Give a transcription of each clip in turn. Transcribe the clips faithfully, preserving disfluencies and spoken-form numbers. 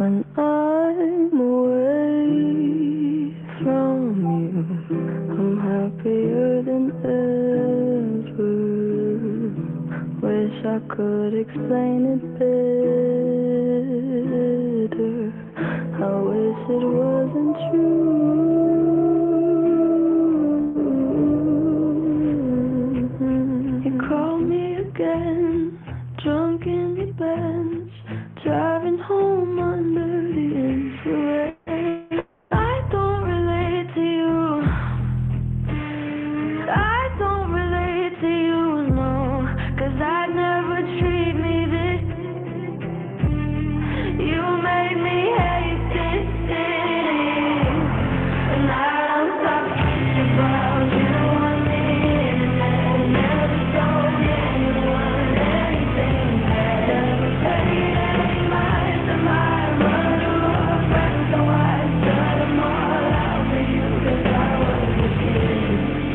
When I'm away from you, I'm happier than ever. Wish I could explain it better. I wish it wasn't true. You called me again, drunk in your Benz, driving home under the infrared. I don't relate to you. I don't relate to you, no, 'cause I never treat me this. You made me hate this city, and I don't stop thinking about you on the internet. Never told anyone anything bad. Never paid any mind to my murder or friends, so I shut them all out for you, 'cause I was a kid.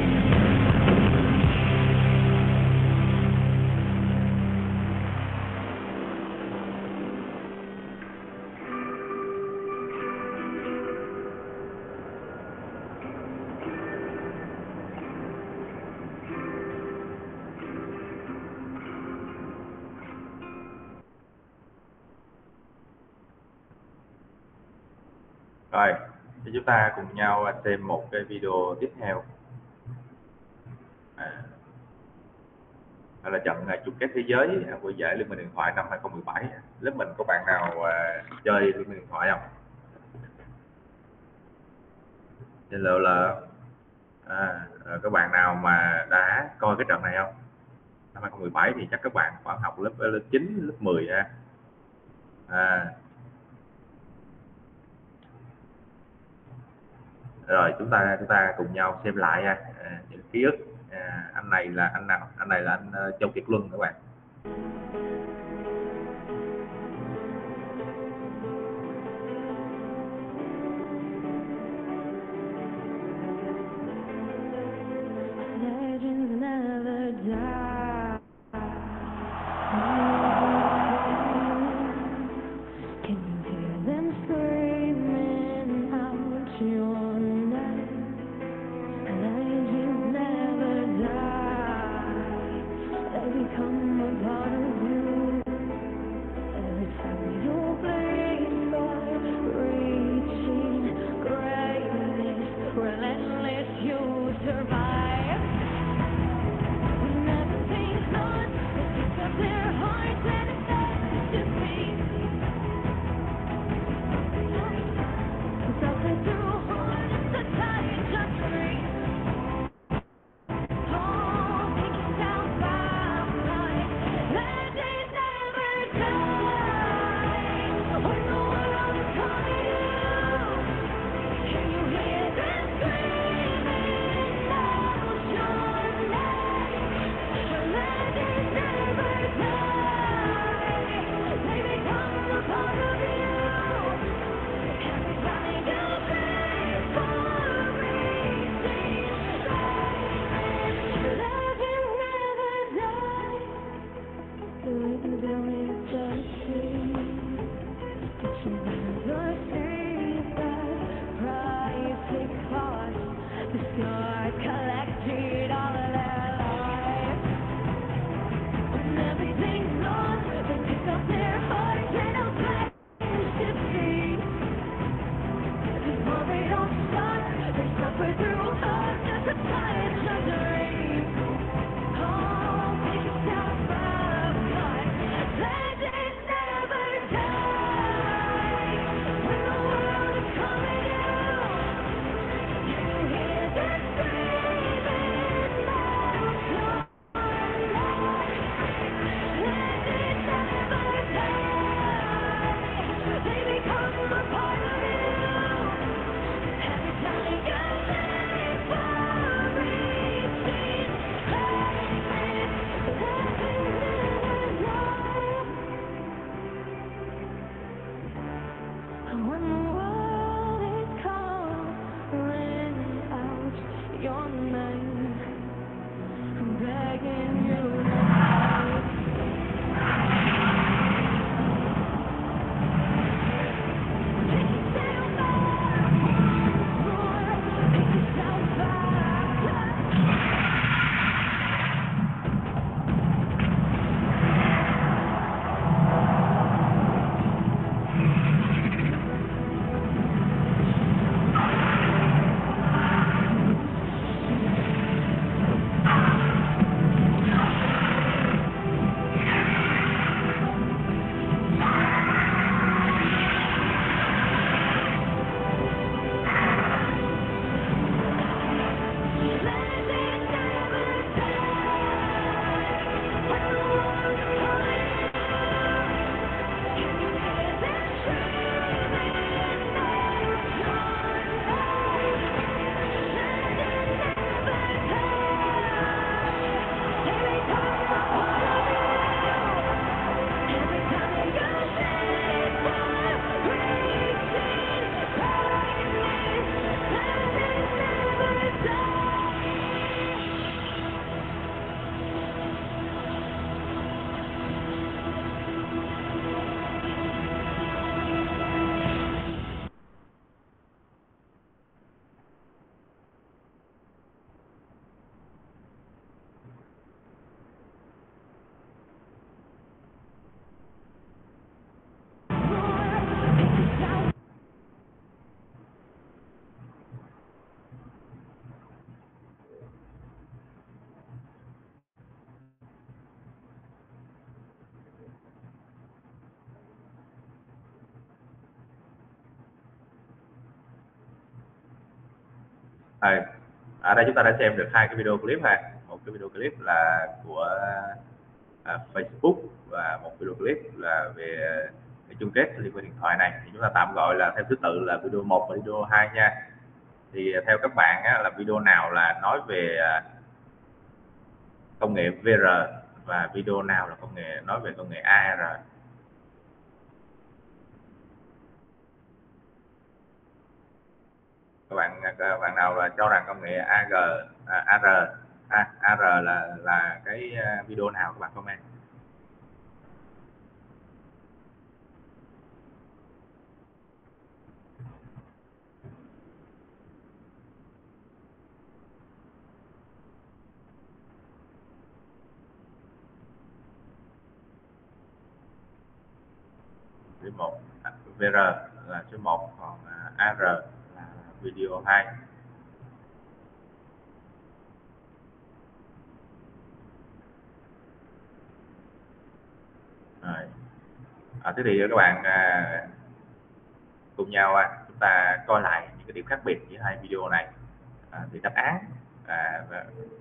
Rồi, thì chúng ta cùng nhau xem một cái video tiếp theo. À, đó là trận à, chung kết thế giới à, của giải Liên minh điện thoại năm hai không một bảy. Lớp mình có bạn nào à, chơi Liên minh điện thoại không? Nên là, là à, à, các bạn nào mà đã coi cái trận này không? Năm hai không một bảy thì chắc các bạn khoảng học lớp lớp chín, lớp mười ha. À. Rồi chúng ta chúng ta cùng nhau xem lại ha. À, những ký ức. À, anh này là anh nào? Anh này là anh uh, Châu Kiệt Luân các bạn. Legends never die. Can you hear them screaming out your name? Legends never die. They become a part of you. Every time you blink or reaching greatness, relentless you survive. Every time you get ready for me. Rồi, ở đây chúng ta đã xem được hai cái video clip ha. Một cái video clip là của à, Facebook và một video clip là về cái chung kết liên quan điện thoại này. Thì chúng ta tạm gọi là theo thứ tự là video một và video hai nha. Thì theo các bạn á, là video nào là nói về à, công nghệ vê rờ và video nào là công nghệ nói về công nghệ a rờ? Các bạn các bạn nào là cho rằng công nghệ a giê à, a rờ à, a rờ là là cái à, video nào các bạn comment. Số một vê rờ là số một, còn à, a rờ là video hai. Rồi. À, thế thì các bạn à, cùng nhau à, chúng ta coi lại những cái điểm khác biệt giữa hai video này. À, thì đáp án à, và,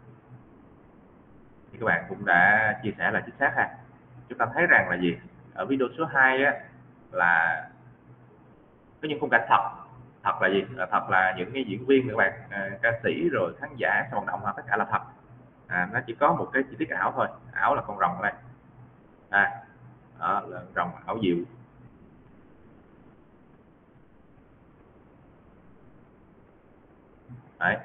thì các bạn cũng đã chia sẻ là chính xác ha. Chúng ta thấy rằng là gì, ở video số hai á, là có những khung cảnh thật. Thật là gì, là thật là những cái diễn viên các bạn à, ca sĩ rồi khán giả sân vận động là tất cả là thật. À, nó chỉ có một cái chi tiết ảo thôi, ảo là con rồng ở đây. À, đó, là rồng ảo diệu. Đấy.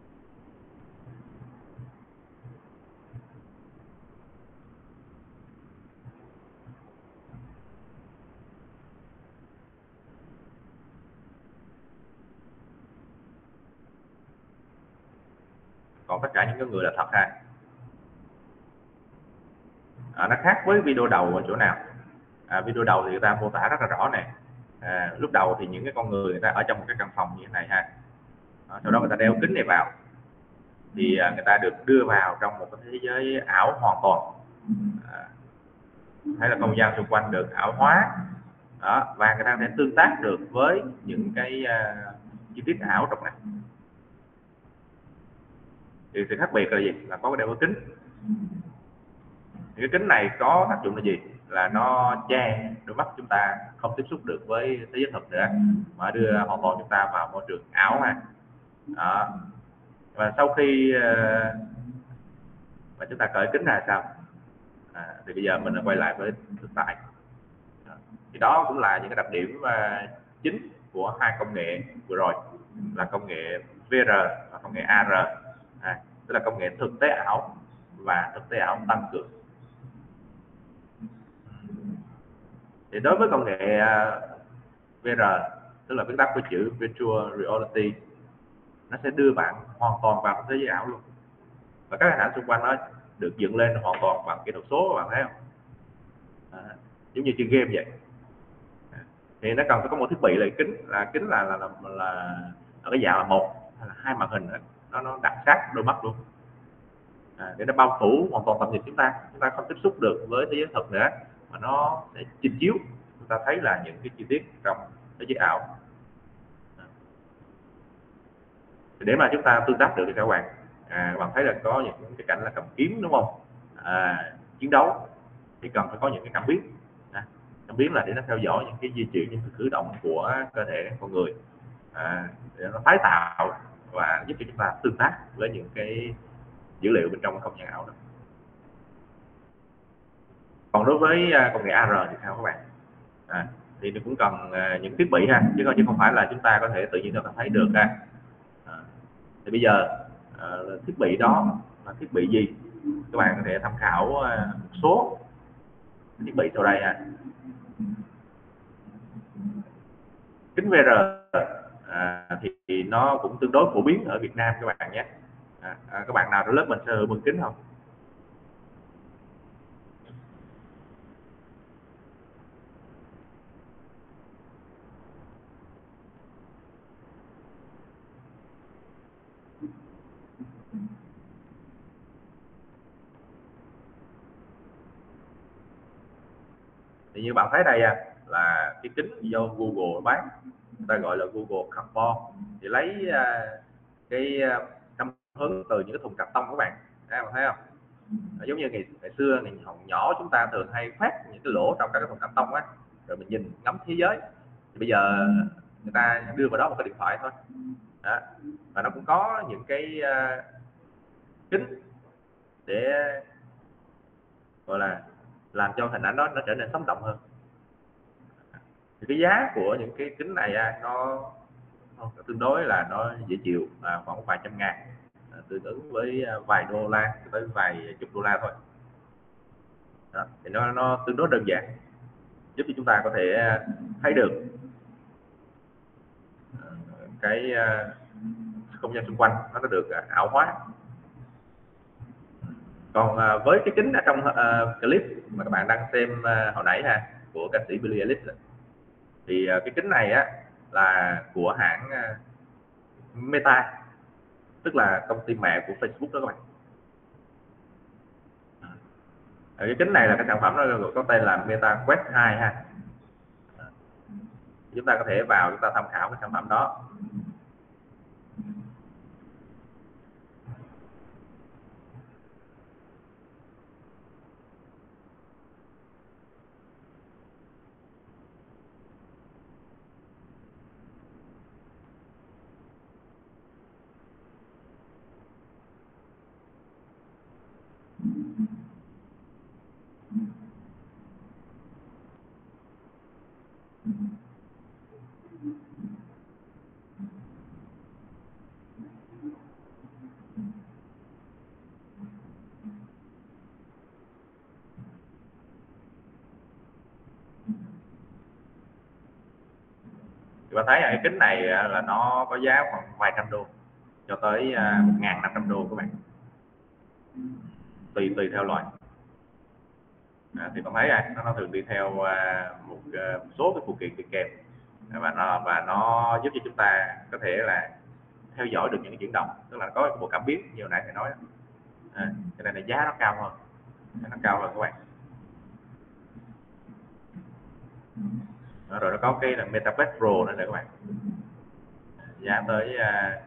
Còn tất cả những cái người là thật ha. À, nó khác với video đầu ở chỗ nào? À, video đầu thì người ta mô tả rất là rõ này. À, lúc đầu thì những cái con người người ta ở trong một cái căn phòng như thế này ha. À, sau đó người ta đeo kính này vào thì à, người ta được đưa vào trong một cái thế giới ảo hoàn toàn. À, hay là không gian xung quanh được ảo hóa. Đó, và người ta sẽ tương tác được với những cái uh, chi tiết ảo trong này. Thì sự khác biệt là gì, là có cái đeo cái kính. Thì cái kính này có tác dụng là gì, là nó che đôi mắt chúng ta không tiếp xúc được với thế giới thực nữa, mà đưa hoàn toàn chúng ta vào môi trường ảo ha. Đó. Và sau khi uh, mà chúng ta cởi kính ra sao, à, thì bây giờ mình quay lại với thực tại. Thì đó cũng là những cái đặc điểm uh, chính của hai công nghệ vừa rồi, là công nghệ vê rờ và công nghệ a rờ. À, tức là công nghệ thực tế ảo và thực tế ảo tăng cường. Thì đối với công nghệ uh, vê rờ, tức là viết tắt của chữ Virtual Reality, nó sẽ đưa bạn hoàn toàn vào thế giới ảo luôn, và các hình ảnh xung quanh nó được dựng lên hoàn toàn bằng kỹ thuật số, các bạn thấy không? À, giống như chơi game vậy. Thì nó cần phải có một thiết bị là kính, là kính là là là, là ở cái dạng là một hay là hai màn hình đó. nó nó đặt sát đôi mắt luôn, à, để nó bao phủ hoàn toàn tầm nhìn chúng ta, chúng ta không tiếp xúc được với thế giới thực nữa, mà nó sẽ trình chiếu chúng ta thấy là những cái chi tiết trong thế giới ảo. À, để mà chúng ta tương tác được thì các bạn, à, các bạn thấy là có những cái cảnh là cầm kiếm đúng không, à, chiến đấu thì cần phải có những cái cảm biến. À, cảm biến là để nó theo dõi những cái di chuyển, những cái cử động của cơ thể con người, à, để nó tái tạo và giúp cho chúng ta tương tác với những cái dữ liệu bên trong cái không gian ảo đó. Còn đối với à, công nghệ a rờ thì sao các bạn? À, thì nó cũng cần à, những thiết bị ha, chứ không chứ không phải là chúng ta có thể tự nhiên chúng ta thấy được ha. À, thì bây giờ à, thiết bị đó là thiết bị gì? Các bạn có thể tham khảo à, một số thiết bị sau đây ha. Kính vê rờ à, thì, thì nó cũng tương đối phổ biến ở Việt Nam các bạn nhé. À, à, các bạn nào trong lớp mình sở hữu bưng kính không? Thì như bạn thấy đây à, là cái kính do Google bán, người ta gọi là Google Cardboard, thì lấy à, cái uh, cảm hứng từ những cái thùng cạc tông các bạn. Các bạn thấy không? À, giống như ngày, ngày xưa ngày nhỏ, nhỏ chúng ta thường hay khoét những cái lỗ trong các cái thùng cạc tông á, rồi mình nhìn ngắm thế giới. Thì bây giờ người ta đưa vào đó một cái điện thoại thôi. Đó. Và nó cũng có những cái uh, kính để gọi là làm cho hình ảnh đó nó trở nên sống động hơn. Thì cái giá của những cái kính này nó, nó tương đối là nó dễ chịu, à, khoảng vài trăm ngàn, à, tương ứng với vài đô la tới vài chục đô la thôi. Đó. Thì nó nó tương đối đơn giản, giúp cho chúng ta có thể thấy được cái không gian xung quanh nó được ảo hóa. Còn với cái kính ở trong uh, clip mà các bạn đang xem uh, hồi nãy ha, của ca sĩ Billie Eilish, thì uh, cái kính này á là của hãng uh, Meta, tức là công ty mẹ của Facebook đó các bạn. Cái kính này là cái sản phẩm nó có tên là Meta Quest hai ha. Chúng ta có thể vào chúng ta tham khảo cái sản phẩm đó. Thì bạn thấy cái kính này là nó có giá khoảng vài trăm đô cho tới một nghìn năm trăm đô các bạn, tùy tùy theo loại. À, thì bạn thấy à, nó, nó thường đi theo uh, một uh, số cái phụ kiện đi kèm, và nó và nó giúp cho chúng ta có thể là theo dõi được những cái chuyển động, tức là có một cảm biến như hồi nãy thầy nói. À, cho nên là giá nó cao hơn, nó cao hơn các bạn. Đó, rồi nó có cái là Meta Quest Pro nữa nè các bạn, giá tới uh,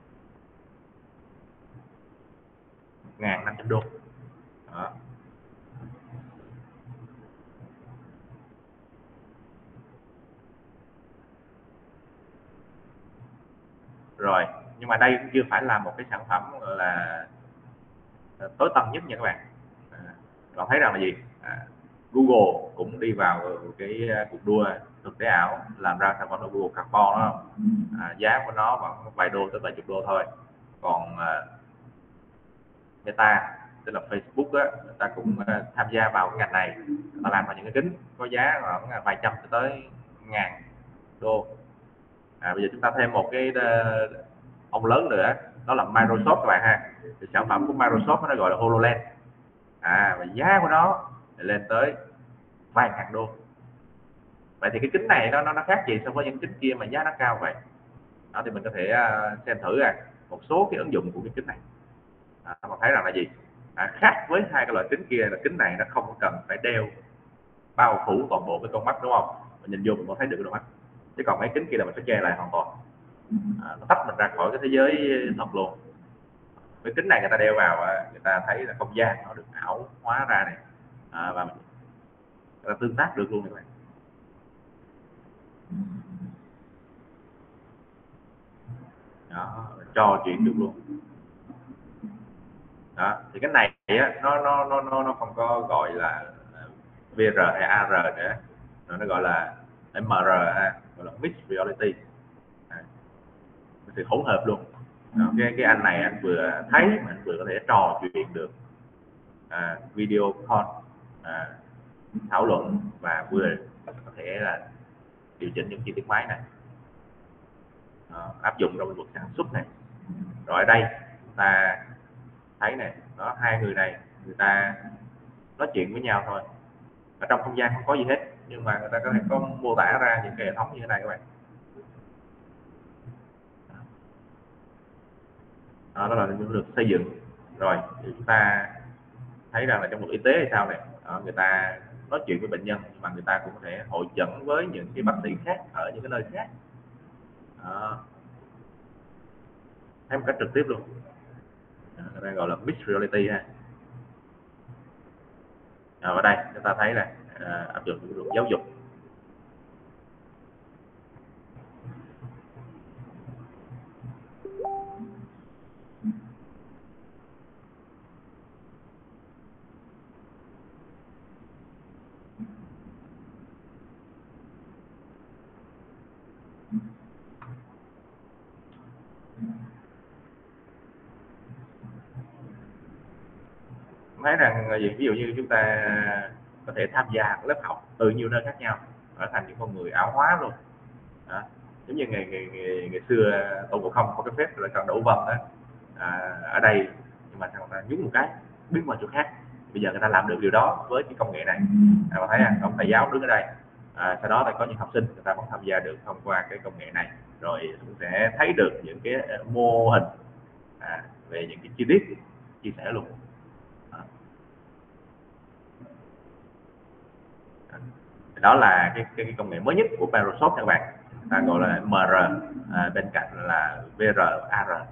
một nghìn năm trăm đô. Đó. Rồi, nhưng mà đây cũng chưa phải là một cái sản phẩm gọi là tối tân nhất nha các bạn. À, bạn thấy rằng là gì? À, Google cũng đi vào cái cuộc đua thực tế ảo làm ra sản phẩm là Google Carbon đó. À, giá của nó khoảng vài đô tới vài chục đô thôi. Còn à, Meta tức là Facebook á, người ta cũng à, tham gia vào cái ngành này, người ta làm ra những cái kính có giá khoảng vài trăm tới ngàn đô. À, bây giờ chúng ta thêm một cái uh, ông lớn nữa, đó là Microsoft các bạn ha. Thì sản phẩm của Microsoft nó gọi là HoloLens. À, và giá của nó lên tới vài ngàn đô. Vậy thì cái kính này nó nó nó khác gì so với những kính kia mà giá nó cao vậy? Đó, thì mình có thể uh, xem thử à, một số cái ứng dụng của cái kính này. À, mà thấy rằng là gì? À, khác với hai cái loại kính kia là kính này nó không cần phải đeo bao phủ toàn bộ cái con mắt, đúng không? Mình nhìn vô mình có thấy được cái đôi mắt. Chứ còn mấy kính kia là mình phải che lại hoàn toàn. À, nó tách mình ra khỏi cái thế giới thật luôn. Cái kính này người ta đeo vào, người ta thấy là không gian nó được ảo hóa ra này, à, và mình người ta tương tác được luôn các bạn. Đó, trò chuyện được luôn. Đó, thì cái này á, nó nó nó nó nó không có gọi là vê rờ hay a rờ nữa, nó gọi là em rờ ha, gọi là mixed reality. À, thì hỗn hợp luôn. Đó, cái cái anh này anh vừa thấy mà anh vừa có thể trò chuyện được, à, video call, à, thảo luận và vừa có thể là điều chỉnh những chi tiết máy này. Đó, áp dụng trong lĩnh vực sản xuất này. Rồi ở đây chúng ta thấy này, đó, hai người này người ta nói chuyện với nhau thôi, ở trong không gian không có gì hết, nhưng mà người ta có thể có mô tả ra những cái hệ thống như thế này các bạn. Đó, đó là những được xây dựng rồi. Thì chúng ta thấy rằng là trong lĩnh vực y tế hay sao này, đó, người ta nói chuyện với bệnh nhân, nhưng mà người ta cũng có thể hội chẩn với những cái bác sĩ khác ở những cái nơi khác. Đó. thấy một cách trực tiếp luôn. À, đây gọi là mixed reality ha. À, ở đây chúng ta thấy là à, áp dụng luật giáo dục. Thấy rằng ví dụ như chúng ta có thể tham gia lớp học từ nhiều nơi khác nhau, trở thành những con người ảo hóa luôn. Đó. Giống như ngày, ngày, ngày, ngày xưa Tôn Ngộ Không có cái phép là cần đổ vân đó, à, ở đây nhưng mà thằng ta nhúng một cái biến qua chỗ khác. Bây giờ người ta làm được điều đó với cái công nghệ này. À, bạn thấy à, ông thầy giáo đứng ở đây, à, sau đó là có những học sinh người ta vẫn tham gia được thông qua cái công nghệ này, rồi cũng sẽ thấy được những cái mô hình à, về những cái chi tiết chia sẻ luôn. Đó là cái, cái, cái công nghệ mới nhất của Microsoft các bạn, ta gọi là em rờ, à, bên cạnh là vê rờ, a rờ.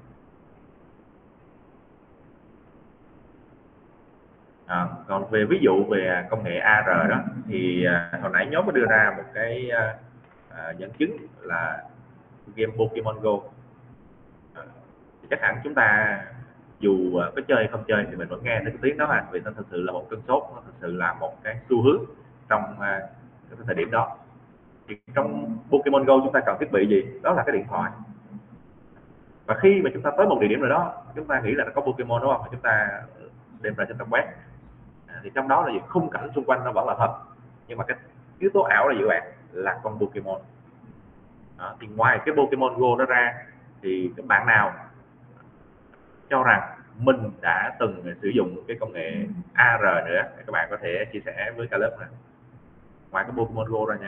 À, còn về ví dụ về công nghệ a rờ đó thì à, hồi nãy nhóm có đưa ra một cái à, à, dẫn chứng là game Pokemon Go. À, thì chắc hẳn chúng ta dù à, có chơi hay không chơi thì mình vẫn nghe thấy cái tiếng đó ha, vì nó thực sự là một cơn sốt, nó thực sự là một cái xu hướng trong à, cái thời điểm đó. Thì trong Pokemon Go chúng ta cần thiết bị gì? Đó là cái điện thoại. Và khi mà chúng ta tới một địa điểm nào đó, chúng ta nghĩ là nó có Pokemon đúng không? Chúng ta đem ra chúng ta quét. À, thì trong đó là gì? Khung cảnh xung quanh nó vẫn là thật. Nhưng mà cái yếu tố ảo là gì bạn? Là con Pokemon. Đó, thì ngoài cái Pokemon Go đó ra thì các bạn nào cho rằng mình đã từng sử dụng cái công nghệ a rờ nữa, các bạn có thể chia sẻ với cả lớp này. Ngoài cái Pokemon Go ra nha.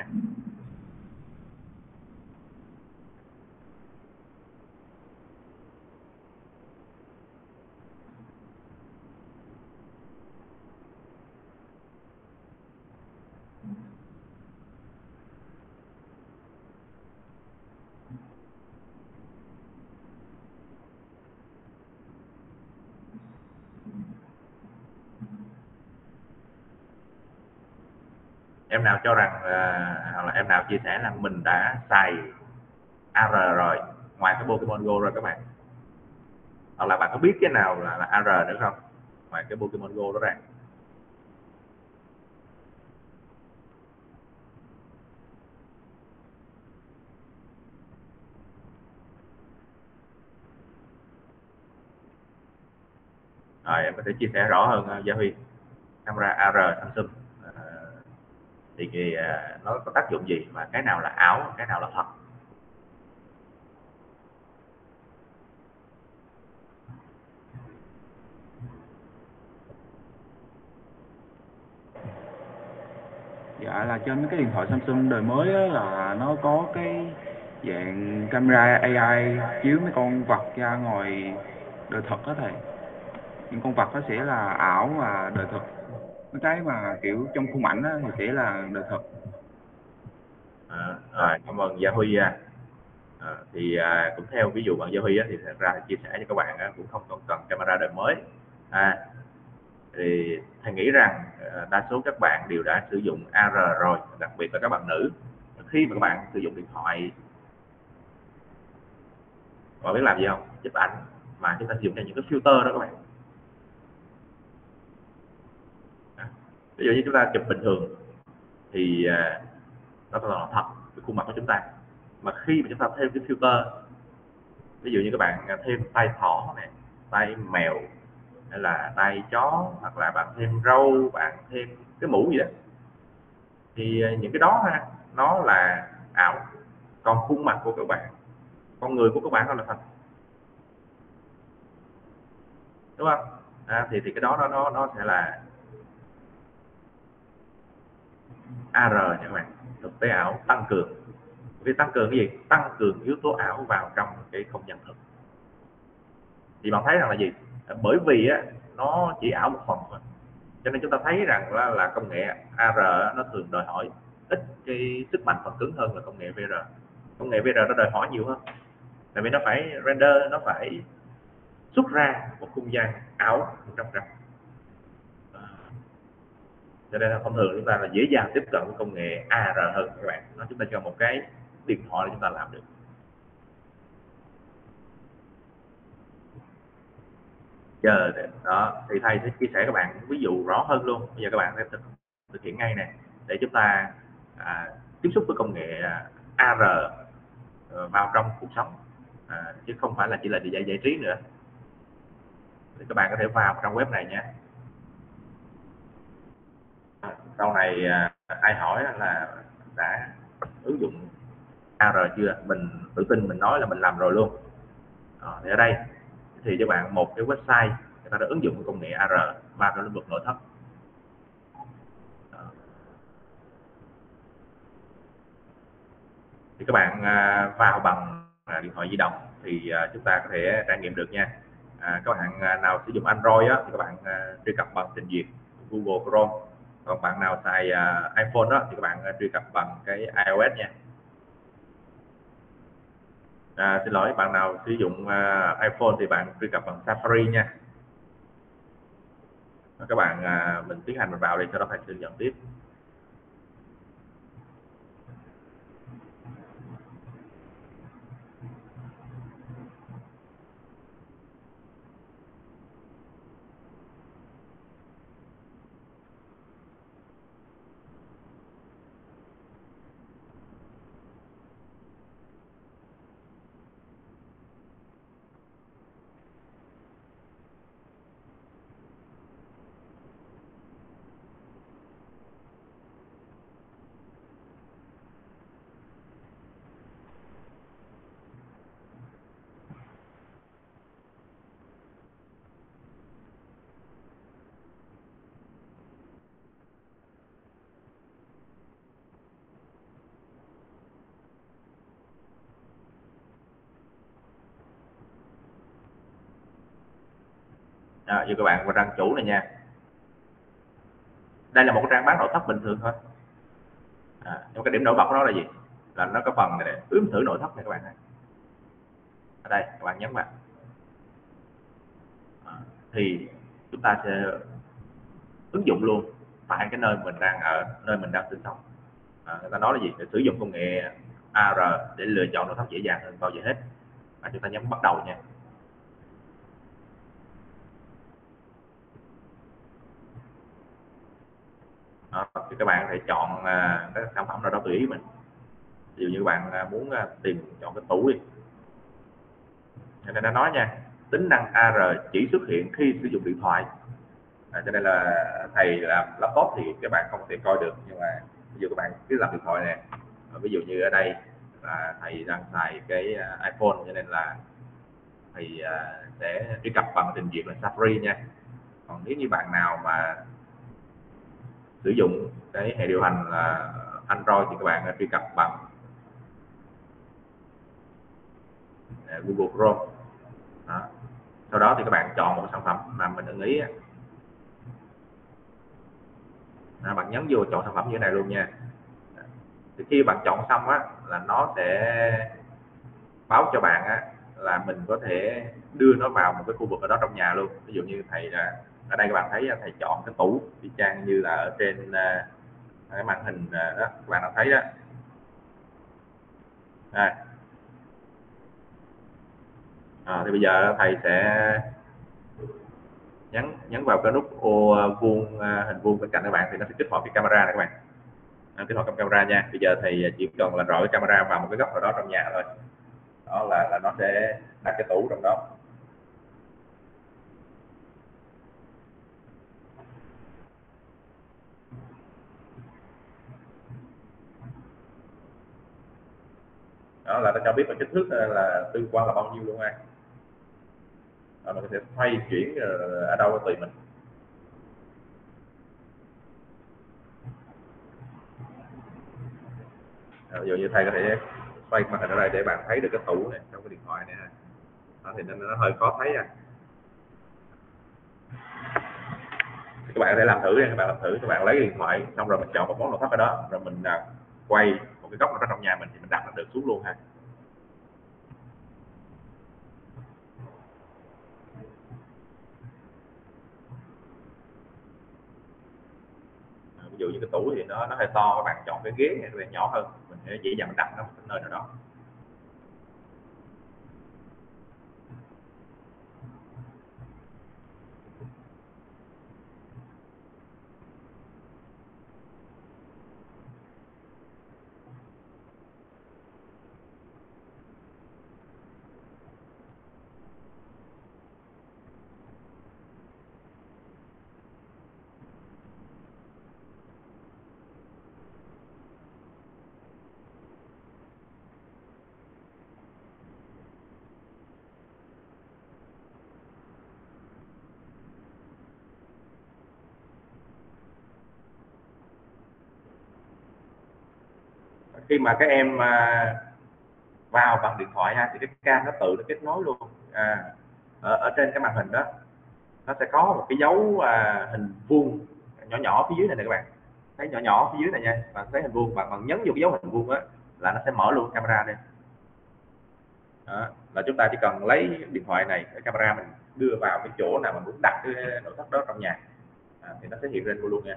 Em nào cho rằng là, hoặc là em nào chia sẻ là mình đã xài a rờ rồi, ngoài cái Pokemon Go rồi các bạn, hoặc là bạn có biết cái nào là, là a rờ nữa không, ngoài cái Pokemon Go đó ra? Rồi em có thể chia sẻ rõ hơn Gia Huy, camera a rờ Samsung à, thì cái, à, nó có tác dụng gì, và cái nào là ảo, cái nào là thật? Dạ là trên mấy cái điện thoại Samsung đời mới á, là nó có cái dạng camera a i chiếu mấy con vật ra ngoài đời thực đó thầy. Những con vật nó sẽ là ảo và đời thực. Mấy cái mà kiểu trong khung ảnh á, thì sẽ là đời thực. À, rồi, cảm ơn Gia Huy nha. À, thì à, cũng theo ví dụ bạn Gia Huy á, thì thật ra thì chia sẻ cho các bạn á, cũng không còn cần camera đời mới. À, thì thầy nghĩ rằng à, đa số các bạn đều đã sử dụng a rờ rồi, đặc biệt là các bạn nữ. Khi mà các bạn sử dụng điện thoại, bạn biết làm gì không? Chụp ảnh mà chúng ta sử dụng những cái filter đó các bạn. À, ví dụ như chúng ta chụp bình thường thì à, nó là thật cái khuôn mặt của chúng ta, mà khi mà chúng ta thêm cái filter, ví dụ như các bạn thêm tay thỏ này, tay mèo, hay là tay chó, hoặc là bạn thêm râu, bạn thêm cái mũ gì đó, thì những cái đó ha, nó là ảo. Còn khuôn mặt của các bạn, con người của các bạn nó là thật, đúng không? À, thì thì cái đó nó nó nó sẽ là a rờ nha các bạn, thực tế ảo tăng cường. Vì tăng cường cái gì? Tăng cường yếu tố ảo vào trong cái không gian thực. Thì bạn thấy rằng là gì? Bởi vì á, nó chỉ ảo một phần thôi, cho nên chúng ta thấy rằng là, là công nghệ a rờ nó thường đòi hỏi ít cái sức mạnh phần cứng hơn là công nghệ vê rờ. Công nghệ vê rờ nó đòi hỏi nhiều hơn, tại vì nó phải render, nó phải xuất ra một không gian ảo một trăm phần trăm. Cho nên là thông thường chúng ta là dễ dàng tiếp cận với công nghệ a rờ hơn các bạn. Nó chúng ta cho một cái điện thoại để chúng ta làm được. Chờ đó thì thầy sẽ chia sẻ các bạn ví dụ rõ hơn luôn. Bây giờ các bạn sẽ thực, thực hiện ngay nè để chúng ta à, tiếp xúc với công nghệ a rờ vào trong cuộc sống, à, chứ không phải là chỉ là giải giải trí nữa. Thì các bạn có thể vào trong web này nha. Sau này à, ai hỏi là đã ứng dụng a rờ chưa, mình tự tin mình nói là mình làm rồi luôn. À, thì ở đây thì cho bạn một cái website người ta đã ứng dụng công nghệ a rờ vào trong lĩnh vực nội thất. Đó. Thì các bạn à, vào bằng à, điện thoại di động thì à, chúng ta có thể trải nghiệm được nha. À, các bạn à, nào sử dụng Android á, thì các bạn à, truy cập bằng trình duyệt Google Chrome. Còn bạn nào xài uh, iPhone đó thì các bạn uh, truy cập bằng cái iOS nha. À, xin lỗi, bạn nào sử dụng uh, iPhone thì bạn truy cập bằng Safari nha. Các bạn uh, mình tiến hành mình vào đi, sau đó phải hướng dẫn tiếp. À, giờ các bạn vào trang chủ này nha. Đây là một cái trang bán nội thất bình thường thôi. À, nhưng cái điểm nổi bật của nó là gì? Là nó có phần này để ướm thử nội thất này các bạn này. Ở đây các bạn nhấn vào. À, thì chúng ta sẽ ứng dụng luôn tại cái nơi mình đang ở, nơi mình đang sinh sống. À, người ta nói là gì? Để sử dụng công nghệ a rờ để lựa chọn nội thất dễ dàng hơn bao giờ hết. À, chúng ta nhấn bắt đầu nha. Đó, thì các bạn có thể chọn à, các sản phẩm nào đó tùy ý mình. Ví dụ như các bạn à, muốn à, tìm chọn cái tủ đi. Cho nên nó nói nha, tính năng a rờ chỉ xuất hiện khi sử dụng điện thoại. À, cho nên là thầy làm laptop thì các bạn không thể coi được, nhưng mà ví dụ các bạn cứ làm điện thoại nè. Ví dụ như ở đây là thầy đang xài cái iPhone, cho nên là thầy à, sẽ truy cập bằng trình duyệt là Safari nha. Còn nếu như bạn nào mà sử dụng cái hệ điều hành là Android thì các bạn truy cập bằng Google Chrome. Đó. Sau đó thì các bạn chọn một sản phẩm mà mình ưng ý. À, bạn nhấn vô chọn sản phẩm như thế này luôn nha. Thì khi bạn chọn xong á là nó sẽ báo cho bạn á là mình có thể đưa nó vào một cái khu vực ở đó trong nhà luôn. Ví dụ như thầy là ở đây các bạn thấy thầy chọn cái tủ y chang như là ở trên cái màn hình đó, các bạn nào thấy đó. À. À, thì bây giờ thầy sẽ nhấn nhấn vào cái nút ô vuông hình vuông bên cạnh các bạn thì nó sẽ kích hoạt cái camera này các bạn. À, kích hoạt camera nha. Bây giờ thầy chỉ cần là rọi cái camera vào một cái góc nào đó trong nhà thôi. Đó là là nó sẽ đặt cái tủ trong đó. Đó là nó cho biết là kích thước là tương quan là bao nhiêu luôn anh. Đó, mình có thể xoay chuyển ở đâu tùy mình. Đó, ví dụ như thầy có thể xoay màn hình ở đây để bạn thấy được cái tủ này trong cái điện thoại này ha. Đó, thì nó, nó hơi khó thấy à. Các bạn có thể làm thử nha, các bạn làm thử, các bạn lấy điện thoại xong rồi mình chọn một món nội thất ở đó, rồi mình uh, quay một cái góc nào đó trong nhà mình thì mình đặt nó được xuống luôn ha. như cái tủ thì nó nó hơi to, các bạn chọn cái ghế này các bạn nhỏ hơn, mình sẽ dễ dàng đặt nó một nơi nào đó. Khi mà các em à, vào bằng điện thoại ha, thì cái cam nó tự nó kết nối luôn. À, ở, ở trên cái màn hình đó nó sẽ có một cái dấu à, hình vuông nhỏ nhỏ phía dưới này nè các bạn, thấy nhỏ nhỏ phía dưới này nha, bạn thấy hình vuông, bạn bạn nhấn vô cái dấu hình vuông á là nó sẽ mở luôn camera lên. Đó, là chúng ta chỉ cần lấy điện thoại này, cái camera mình đưa vào cái chỗ nào mình muốn đặt cái nội thất đó trong nhà, à, thì nó sẽ hiện lên luôn nha.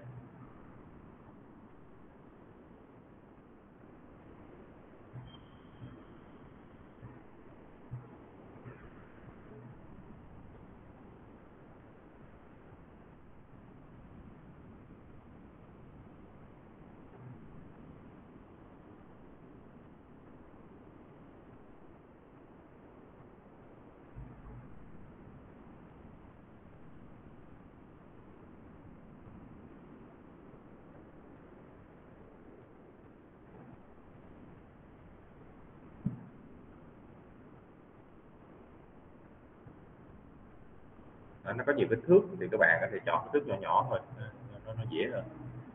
Đó, nó có nhiều kích thước thì các bạn có thể chọn kích thước nhỏ nhỏ thôi, nó, nó dễ hơn.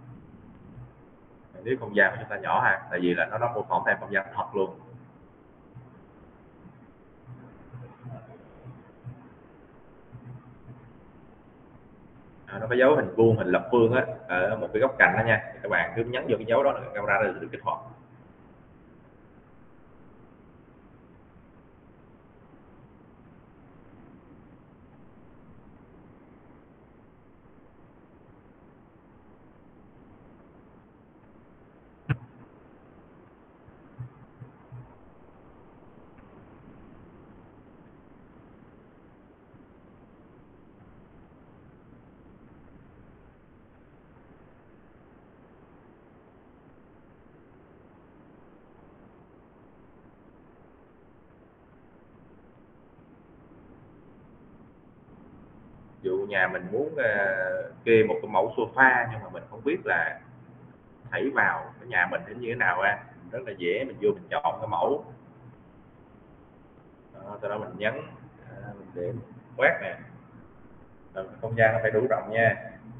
Nếu không gian của chúng ta nhỏ ha, tại vì là nó nó mô phỏng theo không gian thật luôn. À, nó có dấu hình vuông, hình lập phương á, ở một cái góc cạnh đó nha, thì các bạn cứ nhấn vô cái dấu đó là camera nó được kích hoạt. Dụ nhà mình muốn uh, kê một cái mẫu sofa nhưng mà mình không biết là thảy vào cái nhà mình nó như thế nào ha, rất là dễ, mình vô mình chọn cái mẫu đó, sau đó mình nhấn à, mình để quét nè, rồi không gian nó phải đủ rộng nha,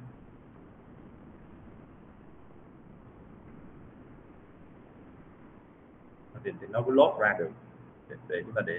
thì, thì nó mới lốt ra được để, để chúng ta để.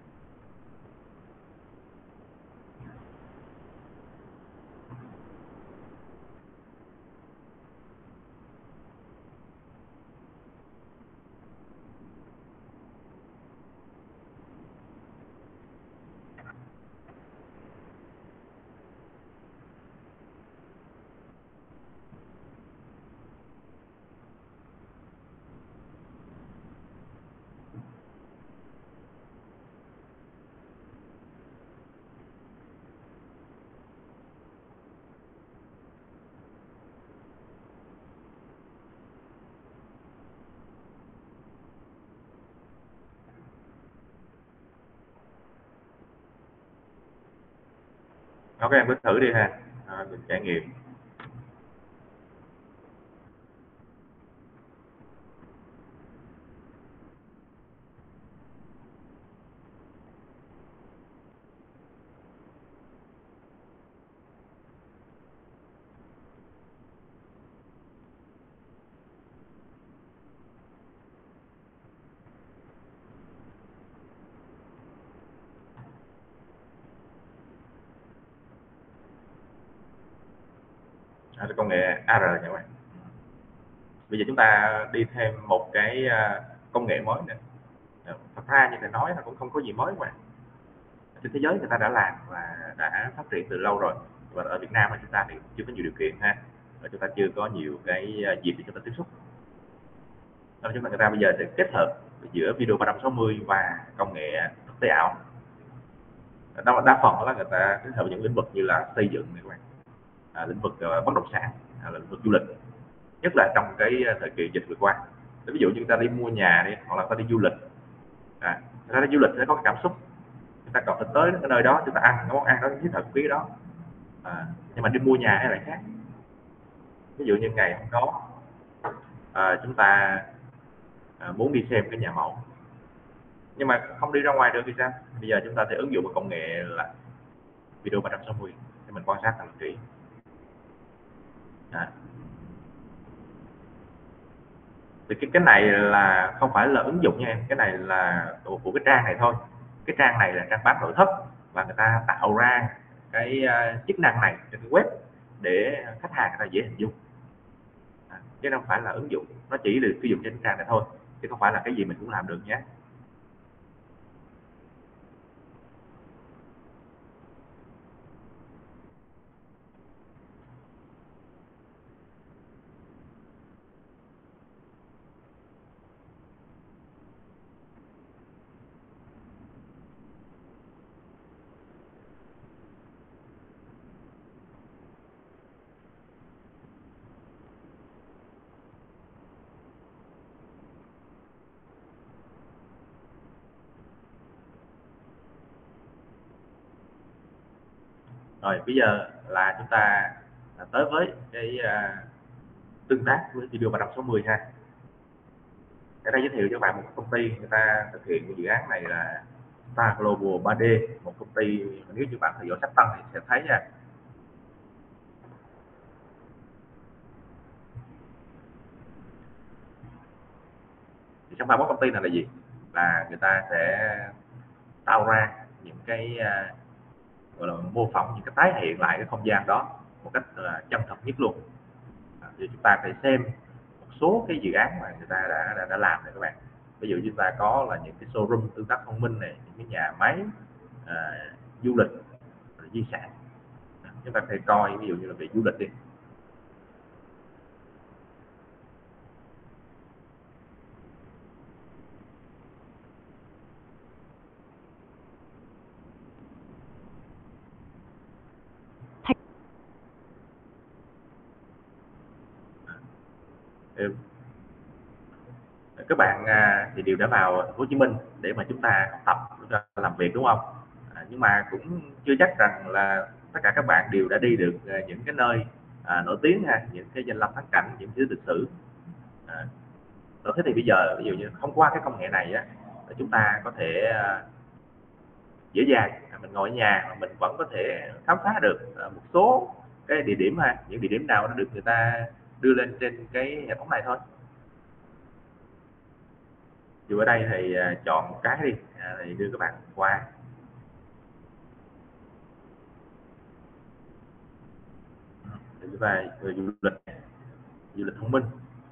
Ok, em cứ thử đi ha, à, mình trải nghiệm. À, cái công nghệ a rờ nha các bạn. Bây giờ chúng ta đi thêm một cái à, công nghệ mới nữa. Ờ, thật ra như thầy nói là cũng không có gì mới các bạn. Trên thế giới người ta đã làm và đã phát triển từ lâu rồi, và ở Việt Nam mà chúng ta thì chưa có nhiều điều kiện ha. và chúng ta chưa có nhiều cái uh, dịp để chúng ta tiếp xúc. Nên chúng ta người ta bây giờ sẽ kết hợp giữa video ba sáu mươi và công nghệ thực tế ảo. Đó đa phần là người ta kết hợp những lĩnh vực như là xây dựng này các bạn, à, lĩnh vực uh, bất động sản, à, lĩnh vực du lịch, nhất là trong cái thời kỳ dịch vừa qua. Ví dụ như chúng ta đi mua nhà đi, hoặc là ta đi du lịch, à, ta đi du lịch sẽ có cái cảm xúc, chúng ta còn phải tới cái nơi đó chúng ta ăn cái món ăn đó, cái thật quý đó, à, nhưng mà đi mua nhà hay lại khác. Ví dụ như ngày hôm đó à, chúng ta à, muốn đi xem cái nhà mẫu, nhưng mà không đi ra ngoài được thì sao? Bây giờ chúng ta sẽ ứng dụng một công nghệ là video ba sáu mươi để mình quan sát thật kỹ. À. Thì cái cái này là không phải là ứng dụng nha em, cái này là của, của cái trang này thôi. Cái trang này là trang bán nội thất và người ta tạo ra cái uh, chức năng này trên cái web để khách hàng người ta dễ hình dung, à, chứ không phải là ứng dụng, nó chỉ được sử dụng trên trang này thôi, chứ không phải là cái gì mình cũng làm được nhé. Rồi bây giờ là chúng ta là tới với cái uh, tương tác với video ba sáu mươi ha. Ở đây giới thiệu cho bạn một công ty người ta thực hiện cái dự án này là Star Global ba D, một công ty nếu như bạn theo dõi sách tăng thì sẽ thấy nha. Thì trong ba công ty này là gì? Là người ta sẽ tạo ra những cái uh, gọi là mô phỏng, những cái tái hiện lại cái không gian đó một cách là chân thật nhất luôn. À, thì chúng ta phải xem một số cái dự án mà người ta đã đã, đã làm này các bạn. Ví dụ như chúng ta có là những cái showroom tương tác thông minh này, những cái nhà máy à, du lịch, di sản. À, chúng ta phải coi ví dụ như là về du lịch đi. Các bạn thì đều đã vào thành phố Hồ Chí Minh để mà chúng ta học tập, chúng ta làm việc đúng không? À, nhưng mà cũng chưa chắc rằng là tất cả các bạn đều đã đi được những cái nơi à, nổi tiếng ha, những cái danh lam thắng cảnh, những thứ lịch sử. À, thế thì bây giờ ví dụ như thông qua cái công nghệ này á, chúng ta có thể à, dễ dàng mình ngồi ở nhà mà mình vẫn có thể khám phá được một số cái địa điểm ha, những địa điểm nào nó được người ta đưa lên trên cái hệ thống này thôi. Dù ở đây thì uh, chọn một cái đi, à, thì đưa các bạn qua. Thì chúng ta về du lịch, du lịch thông minh.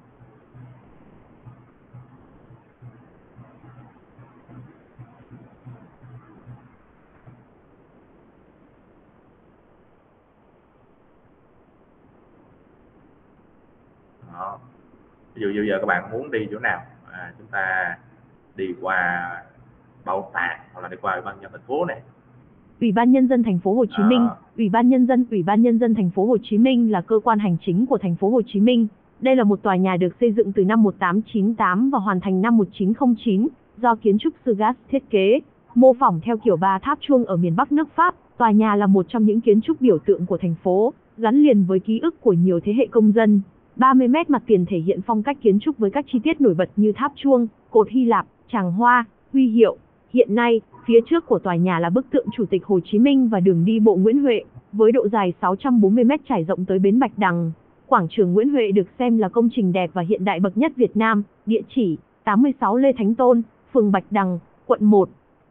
Đó. Ví dụ như giờ các bạn muốn đi chỗ nào, à, chúng ta đi qua bảo tàng hoặc là đi qua ủy ban nhân thành phố này. Ủy ban nhân dân thành phố Hồ Chí Minh, à. Ủy ban nhân dân, Ủy ban nhân dân thành phố Hồ Chí Minh là cơ quan hành chính của thành phố Hồ Chí Minh. Đây là một tòa nhà được xây dựng từ năm một nghìn tám trăm chín mươi tám và hoàn thành năm một nghìn chín trăm linh chín, do kiến trúc sư Gas thiết kế, mô phỏng theo kiểu ba tháp chuông ở miền Bắc nước Pháp. Tòa nhà là một trong những kiến trúc biểu tượng của thành phố, gắn liền với ký ức của nhiều thế hệ công dân. ba mươi mét mặt tiền thể hiện phong cách kiến trúc với các chi tiết nổi bật như tháp chuông, cột Hy Lạp, tràng hoa, huy hiệu. Hiện nay, phía trước của tòa nhà là bức tượng Chủ tịch Hồ Chí Minh và đường đi bộ Nguyễn Huệ, với độ dài sáu trăm bốn mươi mét trải rộng tới bến Bạch Đằng. Quảng trường Nguyễn Huệ được xem là công trình đẹp và hiện đại bậc nhất Việt Nam, địa chỉ tám mươi sáu Lê Thánh Tôn, phường Bạch Đằng, quận một.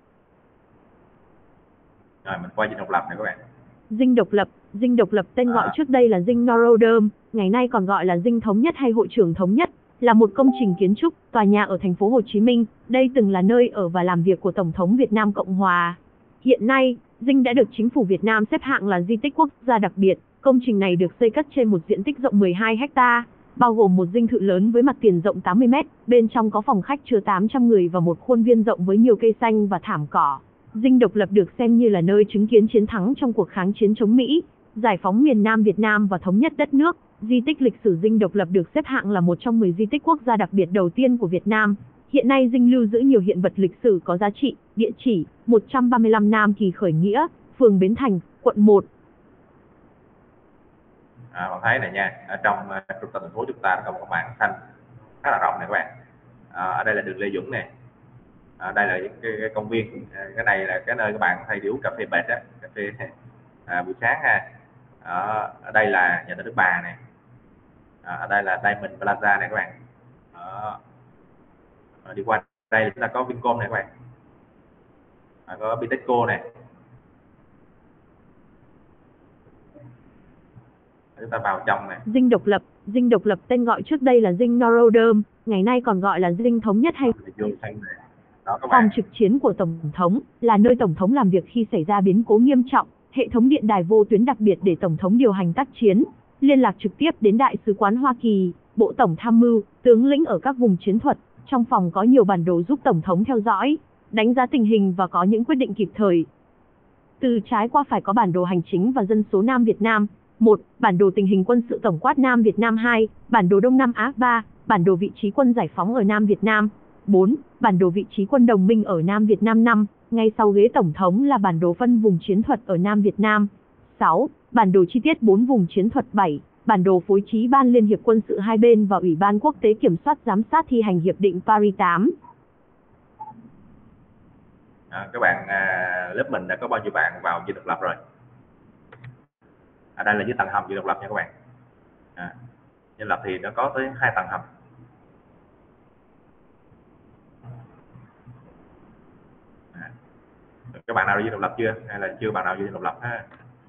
Rồi mình quay Dinh Độc Lập này các bạn. Dinh Độc Lập, Dinh Độc Lập tên à. gọi trước đây là Dinh Norodom, ngày nay còn gọi là Dinh Thống Nhất hay Hội trường Thống Nhất, là một công trình kiến trúc, tòa nhà ở thành phố Hồ Chí Minh. Đây từng là nơi ở và làm việc của Tổng thống Việt Nam Cộng Hòa. Hiện nay, Dinh đã được chính phủ Việt Nam xếp hạng là di tích quốc gia đặc biệt. Công trình này được xây cất trên một diện tích rộng mười hai héc ta, bao gồm một dinh thự lớn với mặt tiền rộng tám mươi mét, bên trong có phòng khách chứa tám trăm người và một khuôn viên rộng với nhiều cây xanh và thảm cỏ. Dinh Độc Lập được xem như là nơi chứng kiến chiến thắng trong cuộc kháng chiến chống Mỹ, giải phóng miền Nam Việt Nam và thống nhất đất nước. Di tích lịch sử Dinh Độc Lập được xếp hạng là một trong mười di tích quốc gia đặc biệt đầu tiên của Việt Nam. Hiện nay Dinh lưu giữ nhiều hiện vật lịch sử có giá trị. Địa chỉ một trăm ba mươi lăm Nam Kỳ Khởi Nghĩa, phường Bến Thành, quận một. À, bạn thấy này nha, ở trong uh, trung tâm thành phố chúng ta có một mảng xanh khá là rộng này các bạn. À, ở đây là đường Lê Duẩn này, à, đây là cái, cái công viên, à, cái này là cái nơi các bạn hay đi uống cà phê bệt á, cà phê à, buổi sáng ha. À, ở đây là nhà thờ Đức Bà này, à, ở đây là Diamond Plaza này các bạn. À, đi qua đây chúng ta có Vincom này các bạn, à, có Bitexco này. Chúng ta vào trong này. Dinh Độc Lập, Dinh Độc Lập tên gọi trước đây là Dinh Norodom, ngày nay còn gọi là Dinh Thống Nhất hay đó, các phòng bạn. trực chiến của Tổng thống, là nơi Tổng thống làm việc khi xảy ra biến cố nghiêm trọng, hệ thống điện đài vô tuyến đặc biệt để Tổng thống điều hành tác chiến, liên lạc trực tiếp đến Đại sứ quán Hoa Kỳ, Bộ Tổng tham mưu, tướng lĩnh ở các vùng chiến thuật. Trong phòng có nhiều bản đồ giúp Tổng thống theo dõi, đánh giá tình hình và có những quyết định kịp thời. Từ trái qua phải có bản đồ hành chính và dân số Nam Việt Nam. một. Bản đồ tình hình quân sự tổng quát Nam Việt Nam. Hai. Bản đồ Đông Nam Á. Ba. Bản đồ vị trí quân giải phóng ở Nam Việt Nam. Bốn. Bản đồ vị trí quân đồng minh ở Nam Việt Nam. Năm. Ngay sau ghế Tổng thống là bản đồ phân vùng chiến thuật ở Nam Việt Nam. Sáu. Bản đồ chi tiết bốn vùng chiến thuật. Bảy. Bản đồ phối trí Ban Liên hiệp quân sự hai bên và Ủy ban quốc tế kiểm soát giám sát thi hành Hiệp định Paris tám. À, các bạn à, lớp mình đã có bao nhiêu bạn vào Dinh Độc Lập rồi? Ở đây là dưới tầng hầm Dinh Độc Lập nha các bạn. À, Dinh Độc Lập thì nó có tới hai tầng hầm. À, các bạn nào đi Dinh Độc Lập chưa? Hay là chưa bạn nào đi Dinh Độc Lập ha?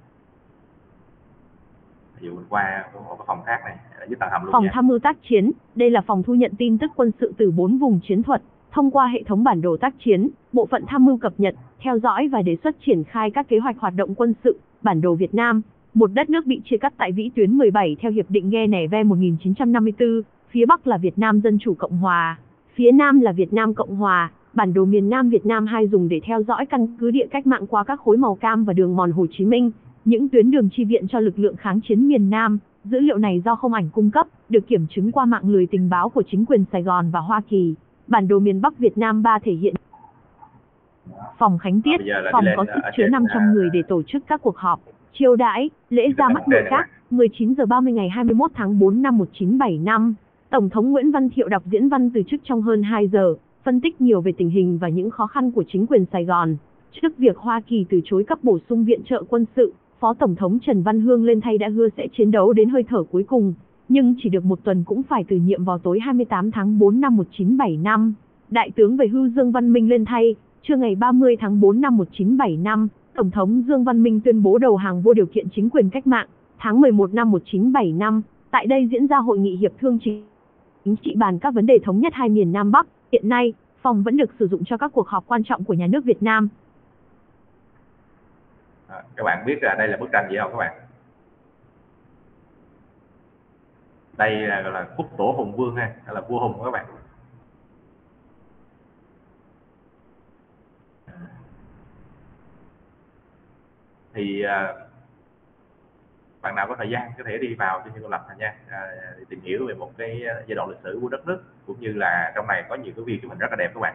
Ví dụ mình qua một cái phòng khác này, ở dưới tầng hầm luôn Phòng nha. tham mưu tác chiến, đây là phòng thu nhận tin tức quân sự từ bốn vùng chiến thuật, thông qua hệ thống bản đồ tác chiến, bộ phận tham mưu cập nhật, theo dõi và đề xuất triển khai các kế hoạch hoạt động quân sự. Bản đồ Việt Nam, một đất nước bị chia cắt tại vĩ tuyến mười bảy theo Hiệp định Geneva một nghìn chín trăm năm mươi tư, phía Bắc là Việt Nam Dân Chủ Cộng Hòa, phía Nam là Việt Nam Cộng Hòa. Bản đồ miền Nam Việt Nam hai dùng để theo dõi căn cứ địa cách mạng qua các khối màu cam và đường mòn Hồ Chí Minh, những tuyến đường chi viện cho lực lượng kháng chiến miền Nam. Dữ liệu này do không ảnh cung cấp, được kiểm chứng qua mạng lưới tình báo của chính quyền Sài Gòn và Hoa Kỳ. Bản đồ miền Bắc Việt Nam ba thể hiện phòng khánh tiết, phòng có sức chứa năm trăm người để tổ chức các cuộc họp, chiêu đãi, lễ ra mắt nội các. Mười chín giờ ba mươi ngày hai mươi mốt tháng tư năm một nghìn chín trăm bảy mươi lăm, Tổng thống Nguyễn Văn Thiệu đọc diễn văn từ chức trong hơn hai giờ, phân tích nhiều về tình hình và những khó khăn của chính quyền Sài Gòn. Trước việc Hoa Kỳ từ chối cấp bổ sung viện trợ quân sự, Phó Tổng thống Trần Văn Hương lên thay đã hứa sẽ chiến đấu đến hơi thở cuối cùng, nhưng chỉ được một tuần cũng phải từ nhiệm vào tối hai mươi tám tháng tư năm một nghìn chín trăm bảy mươi lăm. Đại tướng về hưu Dương Văn Minh lên thay, trưa ngày ba mươi tháng tư năm một nghìn chín trăm bảy mươi lăm, Tổng thống Dương Văn Minh tuyên bố đầu hàng vô điều kiện chính quyền cách mạng. Tháng mười một năm một nghìn chín trăm bảy mươi lăm, tại đây diễn ra hội nghị hiệp thương chính trị bàn các vấn đề thống nhất hai miền Nam Bắc. Hiện nay, phòng vẫn được sử dụng cho các cuộc họp quan trọng của nhà nước Việt Nam. À, các bạn biết là đây là bức tranh gì không các bạn? Đây là gọi là Quốc Tổ Hùng Vương ha, hay là vua Hùng các bạn. Thì à, bạn nào có thời gian có thể đi vào Dinh Độc Lập nha, à, tìm hiểu về một cái giai đoạn lịch sử của đất nước, cũng như là trong này có nhiều cái video chụp hình rất là đẹp các bạn.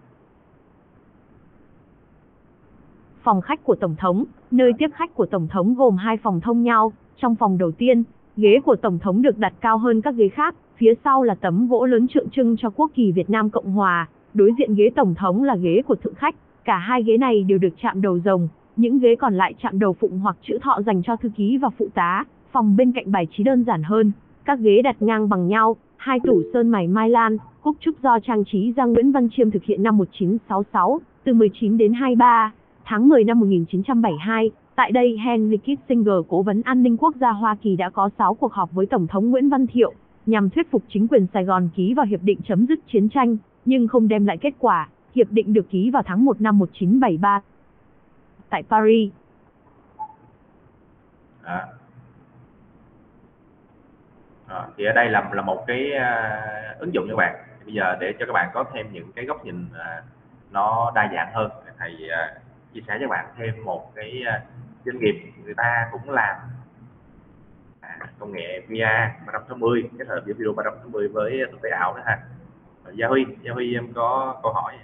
Phòng khách của Tổng thống, nơi tiếp khách của Tổng thống gồm hai phòng thông nhau. Trong phòng đầu tiên, ghế của Tổng thống được đặt cao hơn các ghế khác, phía sau là tấm gỗ lớn tượng trưng cho quốc kỳ Việt Nam Cộng Hòa. Đối diện ghế Tổng thống là ghế của thượng khách, cả hai ghế này đều được chạm đầu rồng, những ghế còn lại chạm đầu phụng hoặc chữ thọ dành cho thư ký và phụ tá. Phòng bên cạnh bài trí đơn giản hơn, các ghế đặt ngang bằng nhau, hai tủ sơn mài mai lan, cúc trúc do trang trí gia Nguyễn Văn Chiêm thực hiện năm một nghìn chín trăm sáu mươi sáu, từ mười chín đến hai mươi ba tháng mười năm một nghìn chín trăm bảy mươi hai. Tại đây, Henry Kissinger, cố vấn an ninh quốc gia Hoa Kỳ đã có sáu cuộc họp với Tổng thống Nguyễn Văn Thiệu, nhằm thuyết phục chính quyền Sài Gòn ký vào hiệp định chấm dứt chiến tranh, nhưng không đem lại kết quả. Hiệp định được ký vào tháng một năm một nghìn chín trăm bảy mươi ba tại Paris. À, Đó, thì ở đây là là một cái uh, ứng dụng các bạn. Bây giờ để cho các bạn có thêm những cái góc nhìn uh, nó đa dạng hơn, thầy uh, chia sẻ cho bạn thêm một cái uh, doanh nghiệp người ta cũng làm à, công nghệ vê rờ ba trăm sáu mươi, kết hợp giữa video ba trăm sáu mươi với thực tế ảo đó ha. Gia Huy, Gia Huy em có câu hỏi.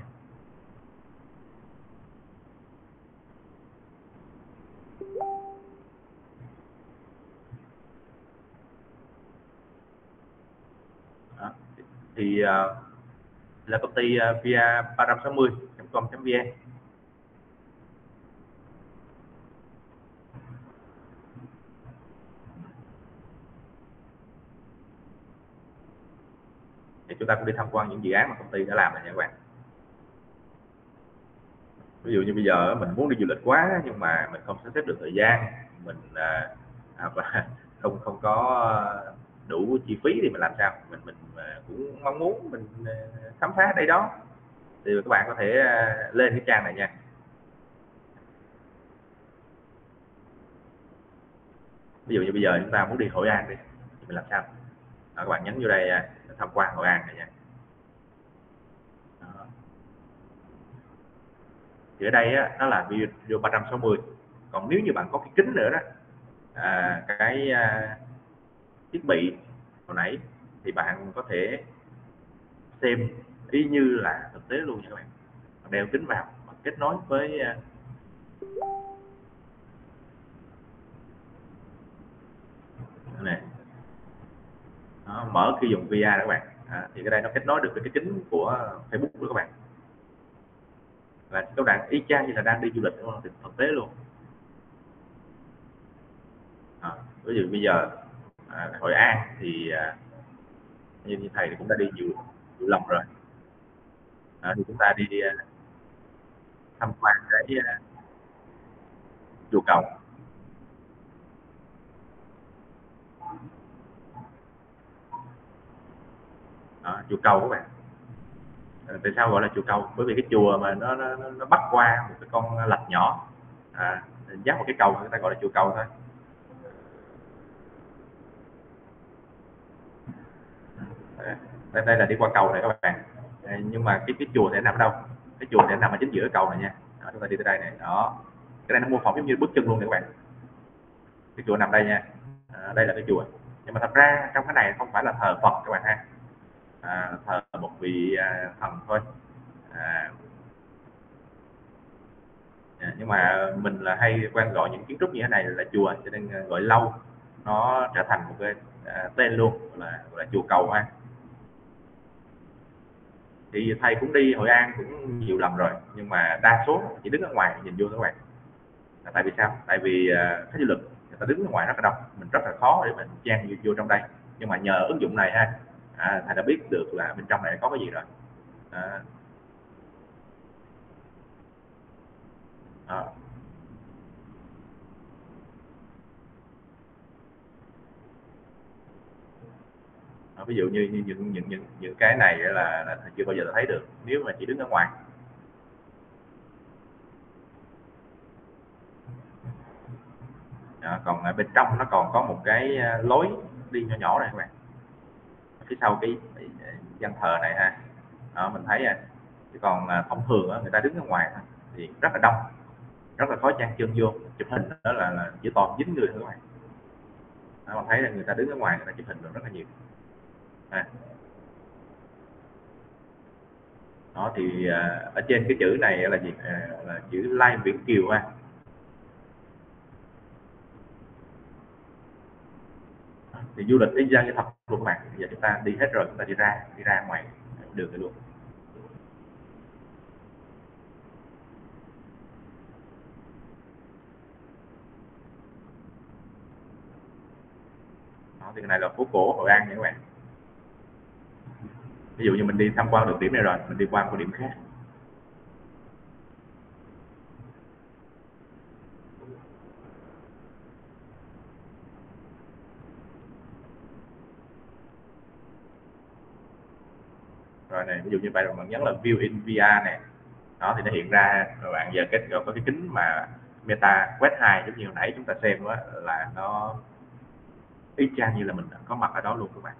Đó. Thì uh, là công ty uh, vê rờ ba trăm sáu mươi chấm com chấm vn. Thì chúng ta cũng đi tham quan những dự án mà công ty đã làm này nha các bạn. Ví dụ như bây giờ mình muốn đi du lịch quá nhưng mà mình không sắp xếp được thời gian, mình à, và không không có đủ chi phí thì mình làm sao? Mình mình à, cũng mong muốn mình à, khám phá đây đó. Thì các bạn có thể à, lên cái trang này nha. Ví dụ như bây giờ chúng ta muốn đi Hội An đi thì mình làm sao? Đó, các bạn nhấn vô đây à, tham quan Hội An này nha. Đó. Thì ở đây á, nó là video ba trăm sáu mươi. Còn nếu như bạn có cái kính nữa đó, à, cái à, thiết bị hồi nãy thì bạn có thể xem y như là thực tế luôn nha các bạn. Đeo kính vào và kết nối với uh, này. Đó, mở khi dùng vê rờ đó các bạn. À, thì cái đây nó kết nối được với cái kính của Facebook của các bạn. Là các bạn y chang như là đang đi du lịch đúng không? Thực tế luôn. À, ví dụ bây giờ à, Hội An thì à, như, như thầy thì cũng đã đi nhiều nhiều lần rồi. À, thì chúng ta đi à, tham quan cái à, chùa Cầu. Đó, chùa Cầu các bạn. À, tại sao gọi là chùa Cầu? Bởi vì cái chùa mà nó nó, nó bắt qua một cái con lạch nhỏ, à, dắt một cái cầu người ta gọi là chùa Cầu thôi. Đây, đây là đi qua cầu này các bạn. À, nhưng mà cái cái chùa sẽ nằm ở đâu? Cái chùa sẽ nằm ở chính giữa cầu này nha. Đó, chúng ta đi tới đây này. Đó, cái này nó mô phỏng giống như bước chân luôn này các bạn. Cái chùa nằm đây nha. À, đây là cái chùa. Nhưng mà thật ra trong cái này không phải là thờ Phật các bạn ha. À, thờ một vị à, thần thôi. À, à, nhưng mà mình là hay quen gọi những kiến trúc như thế này là chùa, cho nên gọi lâu nó trở thành một cái à, tên luôn, là gọi là chùa Cầu ha. Thì thầy cũng đi Hội An cũng nhiều lần rồi, nhưng mà đa số chỉ đứng ở ngoài nhìn vô thôi các bạn. À, tại vì sao? Tại vì à, khách du lịch người ta đứng ở ngoài rất là đông, mình rất là khó để mình chen vô, vô trong đây. Nhưng mà nhờ ứng dụng này ha, à, thầy đã biết được là bên trong này có cái gì rồi. À, à. À, ví dụ như, như những những những những cái này là, là chưa bao giờ thấy được nếu mà chỉ đứng ở ngoài. Đó, còn ở bên trong nó còn có một cái lối đi nhỏ nhỏ này các bạn, phía sau cái gian thờ này ha. Đó, mình thấy à. Chứ còn à, thông thường á, người ta đứng ở ngoài thì rất là đông, rất là khó chen chân vô chụp hình, đó là, là chỉ toàn dính người thôi các bạn. Đó, mình thấy là người ta đứng ở ngoài người ta chụp hình được rất là nhiều. À. Đó thì à, ở trên cái chữ này là gì? À, là chữ Lai Viễn Kiều ha. Thì du lịch y chang như thật luôn các bạn. Giờ chúng ta đi hết rồi, chúng ta đi ra đi ra ngoài đường này luôn. Đó, thì cái này là phố cổ Hội An nha các bạn. Ví dụ như mình đi tham quan được điểm này rồi, mình đi qua một điểm khác. Rồi này, ví dụ như vậy là bạn nhấn là View in vê rờ này. Đó thì nó hiện ra rồi bạn giờ cái có cái kính mà Meta Quest hai giống như hồi nãy chúng ta xem đó, là nó y chang như là mình có mặt ở đó luôn các bạn.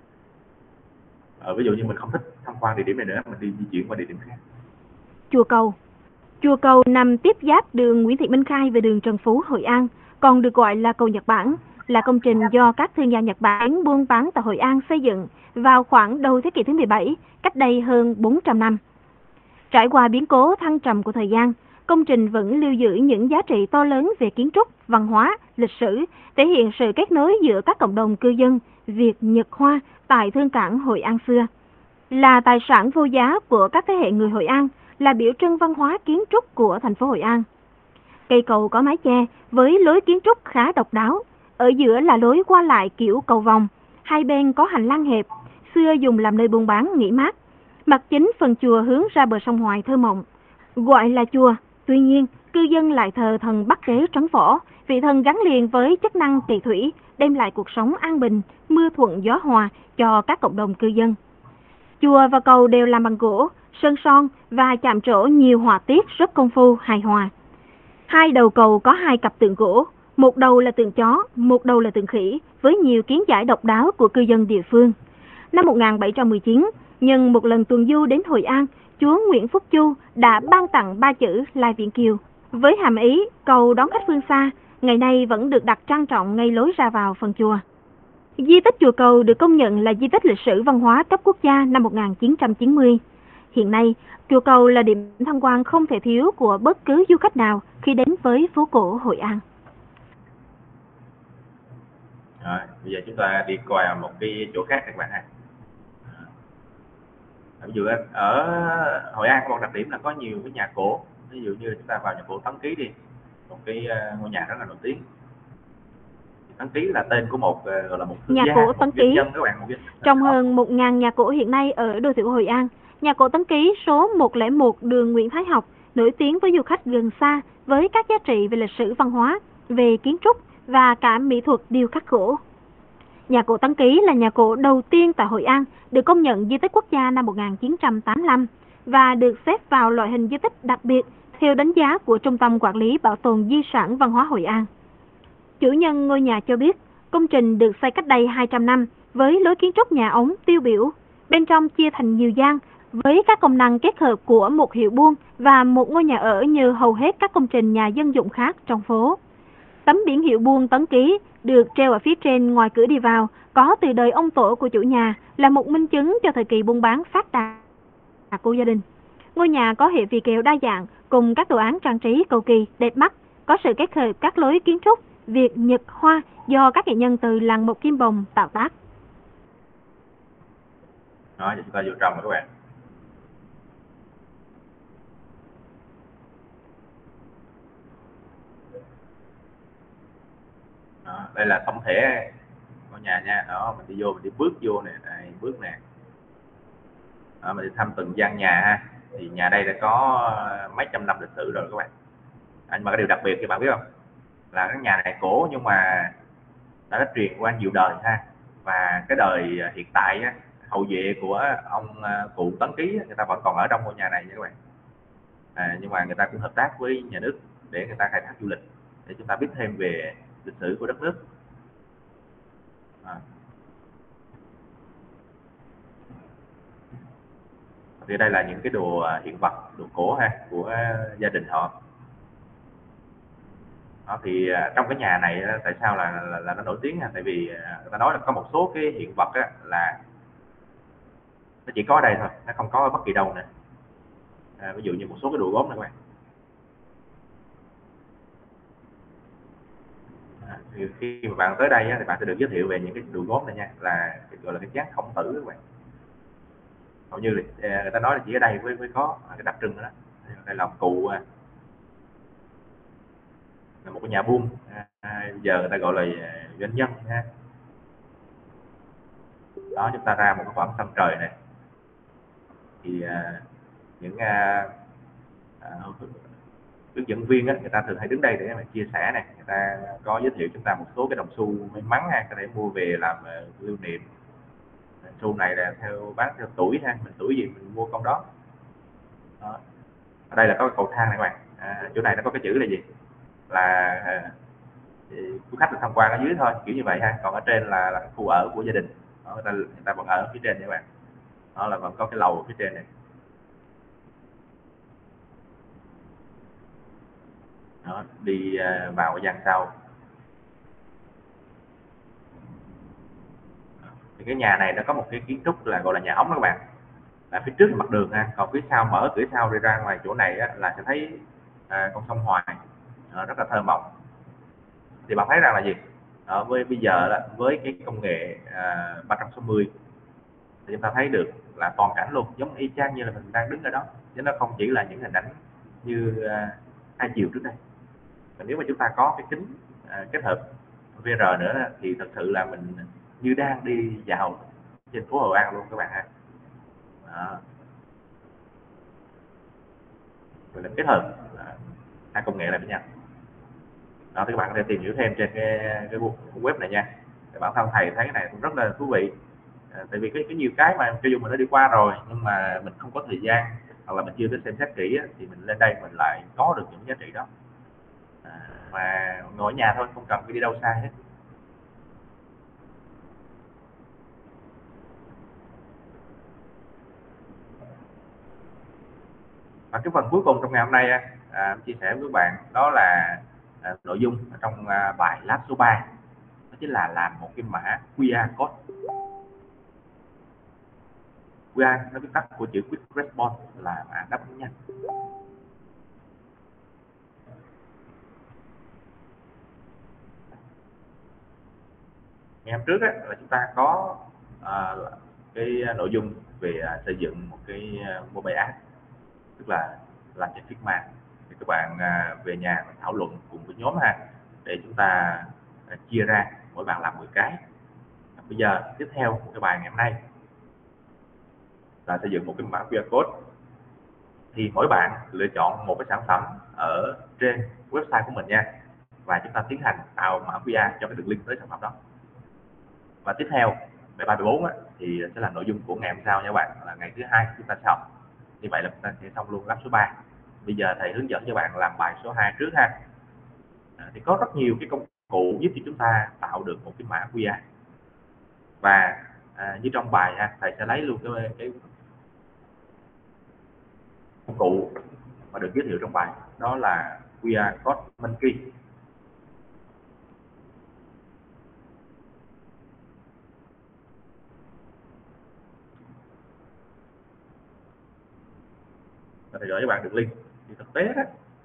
Ờ, ví dụ như mình không thích tham quan địa điểm này nữa, mình đi di chuyển qua địa điểm khác. Chùa Cầu. Chùa Cầu nằm tiếp giáp đường Nguyễn Thị Minh Khai và đường Trần Phú, Hội An, còn được gọi là cầu Nhật Bản, là công trình do các thương gia Nhật Bản buôn bán tại Hội An xây dựng vào khoảng đầu thế kỷ thứ mười bảy, cách đây hơn bốn trăm năm. Trải qua biến cố thăng trầm của thời gian, công trình vẫn lưu giữ những giá trị to lớn về kiến trúc, văn hóa, lịch sử, thể hiện sự kết nối giữa các cộng đồng cư dân Việt Nhật Hoa tại thương cảng Hội An xưa. Là tài sản vô giá của các thế hệ người Hội An, là biểu trưng văn hóa kiến trúc của thành phố Hội An. Cây cầu có mái che với lối kiến trúc khá độc đáo, ở giữa là lối qua lại kiểu cầu vòng, hai bên có hành lang hẹp, xưa dùng làm nơi buôn bán nghỉ mát. Mặt chính phần chùa hướng ra bờ sông Hoài thơ mộng, gọi là chùa, tuy nhiên cư dân lại thờ thần Bắc Đế Trấn Võ, vị thần gắn liền với chức năng tỳ thủy, đem lại cuộc sống an bình, mưa thuận gió hòa cho các cộng đồng cư dân. Chùa và cầu đều làm bằng gỗ, sơn son và chạm trổ nhiều họa tiết rất công phu, hài hòa. Hai đầu cầu có hai cặp tượng gỗ, một đầu là tượng chó, một đầu là tượng khỉ, với nhiều kiến giải độc đáo của cư dân địa phương. Năm một nghìn bảy trăm mười chín, nhân một lần tuần du đến Hội An, Chúa Nguyễn Phúc Chu đã ban tặng ba chữ Lai Viễn Kiều, với hàm ý cầu đón khách phương xa, ngày nay vẫn được đặt trang trọng ngay lối ra vào phần chùa. Di tích chùa Cầu được công nhận là di tích lịch sử văn hóa cấp quốc gia năm một nghìn chín trăm chín mươi. Hiện nay, chùa Cầu là điểm tham quan không thể thiếu của bất cứ du khách nào khi đến với phố cổ Hội An. Rồi, bây giờ chúng ta đi qua một cái chỗ khác các bạn ha. Ví dụ ở Hội An có một đặc điểm là có nhiều cái nhà cổ, ví dụ như chúng ta vào nhà cổ Tấn Ký đi, một cái ngôi nhà rất là nổi tiếng. Tấn Ký là tên của một gọi là một thương nhà gia, cổ một Tấn doanh Ký. nhân các bạn, một doanh... Trong hơn một nghìn nhà cổ hiện nay ở đô thị Hội An, nhà cổ Tấn Ký số một không một đường Nguyễn Thái Học nổi tiếng với du khách gần xa với các giá trị về lịch sử văn hóa, về kiến trúc và cả mỹ thuật điêu khắc gỗ. Nhà cổ Tấn Ký là nhà cổ đầu tiên tại Hội An, được công nhận di tích quốc gia năm một nghìn chín trăm tám mươi lăm và được xếp vào loại hình di tích đặc biệt theo đánh giá của Trung tâm Quản lý Bảo tồn Di sản Văn hóa Hội An. Chủ nhân ngôi nhà cho biết, công trình được xây cách đây hai trăm năm với lối kiến trúc nhà ống tiêu biểu, bên trong chia thành nhiều gian với các công năng kết hợp của một hiệu buôn và một ngôi nhà ở như hầu hết các công trình nhà dân dụng khác trong phố. Tấm biển hiệu buôn Tấn Ký được treo ở phía trên ngoài cửa đi vào, có từ đời ông tổ của chủ nhà, là một minh chứng cho thời kỳ buôn bán phát đạt của gia đình. Ngôi nhà có hệ vị kèo đa dạng cùng các đồ án trang trí cầu kỳ, đẹp mắt, có sự kết hợp các lối kiến trúc Việt Nhật Hoa do các nghệ nhân từ làng Mộc Kim Bồng tạo tác. Đó, chúng ta vô trong rồi các bạn. Đó, đây là tổng thể ngôi nhà nha. Đó, mình đi vô, mình đi bước vô nè, đây, bước nè. Đó, mình đi thăm từng gian nhà ha. Thì nhà đây đã có mấy trăm năm lịch sử rồi các bạn. À, nhưng mà cái điều đặc biệt thì bạn biết không? Là cái nhà này cổ nhưng mà đã truyền qua nhiều đời ha. Và cái đời hiện tại á, hậu duệ của ông cụ Tấn Ký, người ta vẫn còn ở trong ngôi nhà này nha các bạn. À, nhưng mà người ta cũng hợp tác với nhà nước để người ta khai thác du lịch, để chúng ta biết thêm về lịch sử của đất nước. À. Thì đây là những cái đồ hiện vật, đồ cổ ha của gia đình họ. Đó, thì trong cái nhà này tại sao là, là, là nó nổi tiếng ha? Tại vì người ta nói là có một số cái hiện vật á, là nó chỉ có ở đây thôi, nó không có ở bất kỳ đâu nữa. À, ví dụ như một số cái đồ gốm này các bạn. À, thì khi mà bạn tới đây á, thì bạn sẽ được giới thiệu về những cái đồ gốm này nha, là gọi là cái dáng Khổng Tử các bạn. Hầu như là người ta nói là chỉ ở đây mới mới có cái đặc trưng đó. Đây là ông cụ, là một cái nhà buôn, à, giờ người ta gọi là doanh nhân ha. Đó, chúng ta ra một cái khoảng sân trời này thì à, những à, à, hướng dẫn viên á, người ta thường hay đứng đây để mà chia sẻ này, người ta có giới thiệu chúng ta một số cái đồng xu may mắn ha, có thể mua về làm uh, lưu niệm. Xu này là theo bán theo tuổi ha, mình tuổi gì mình mua con đó. Đó. Ở đây là có cái cầu thang này các bạn. À, chỗ này nó có cái chữ là gì? Là à, thì du khách được tham quan ở dưới thôi, kiểu như vậy ha. Còn ở trên là, là khu ở của gia đình, đó, người ta người ta vẫn ở phía trên nha các bạn, đó là vẫn có cái lầu ở phía trên này. Đó, đi à, vào gian sau thì cái nhà này nó có một cái kiến trúc là gọi là nhà ống đó các bạn, là phía trước là mặt đường ha, còn phía sau mở cửa sau đi ra ngoài chỗ này á, là sẽ thấy à, con sông Hoài, à, rất là thơ mộng. Thì bạn thấy rằng là gì, ở với bây giờ là với cái công nghệ à, ba trăm sáu mươi thì chúng ta thấy được là toàn cảnh luôn, giống y chang như là mình đang đứng ở đó, chứ nó không chỉ là những hình ảnh như à, hai chiều trước đây. Và nếu mà chúng ta có cái kính à, kết hợp vê rờ nữa thì thật sự là mình như đang đi dạo trên phố Hội An luôn các bạn ha. Đó. Rồi là kết hợp à, hai công nghệ lại với nhau. Đó, thì các bạn có thể tìm hiểu thêm trên cái, cái web này nha. Thì bản thân thầy thấy cái này cũng rất là thú vị. À, tại vì cái, cái nhiều cái mà cho dù mình đã đi qua rồi nhưng mà mình không có thời gian hoặc là mình chưa có xem xét kỹ á, thì mình lên đây mình lại có được những giá trị đó. À, mà ngồi ở nhà thôi, không cần phải đi đâu xa hết. Và cái phần cuối cùng trong ngày hôm nay à, chia sẻ với các bạn đó là à, nội dung ở trong à, bài lab số ba, đó chính là làm một cái mã quy rờ code. quy rờ nó viết tắt của chữ Quick Response là mã đáp ứng nhanh. Ngày hôm trước á, là chúng ta có à, cái nội dung về à, xây dựng một cái uh, mobile app, tức là làm trên Figma. Thì các bạn à, về nhà thảo luận cùng với nhóm ha, để chúng ta à, chia ra mỗi bạn làm mười cái. Bây giờ tiếp theo cái bài ngày hôm nay là xây dựng một cái mã quy rờ code. Thì mỗi bạn lựa chọn một cái sản phẩm ở trên website của mình nha, và chúng ta tiến hành tạo mã quy rờ cho cái đường link tới sản phẩm đó. Và tiếp theo bài ba mươi bốn á, thì sẽ là nội dung của ngày hôm sau nha các bạn, là ngày thứ hai chúng ta sẽ học. Như vậy là chúng ta sẽ xong luôn lab số ba. Bây giờ thầy hướng dẫn cho bạn làm bài số hai trước ha. À, thì có rất nhiều cái công cụ giúp cho chúng ta tạo được một cái mã quy rờ. Và à, như trong bài ha, thầy sẽ lấy luôn cái, cái công cụ mà được giới thiệu trong bài, đó là quy rờ Code Monkey. Và thầy gửi cho bạn được link. Thì thực tế đó,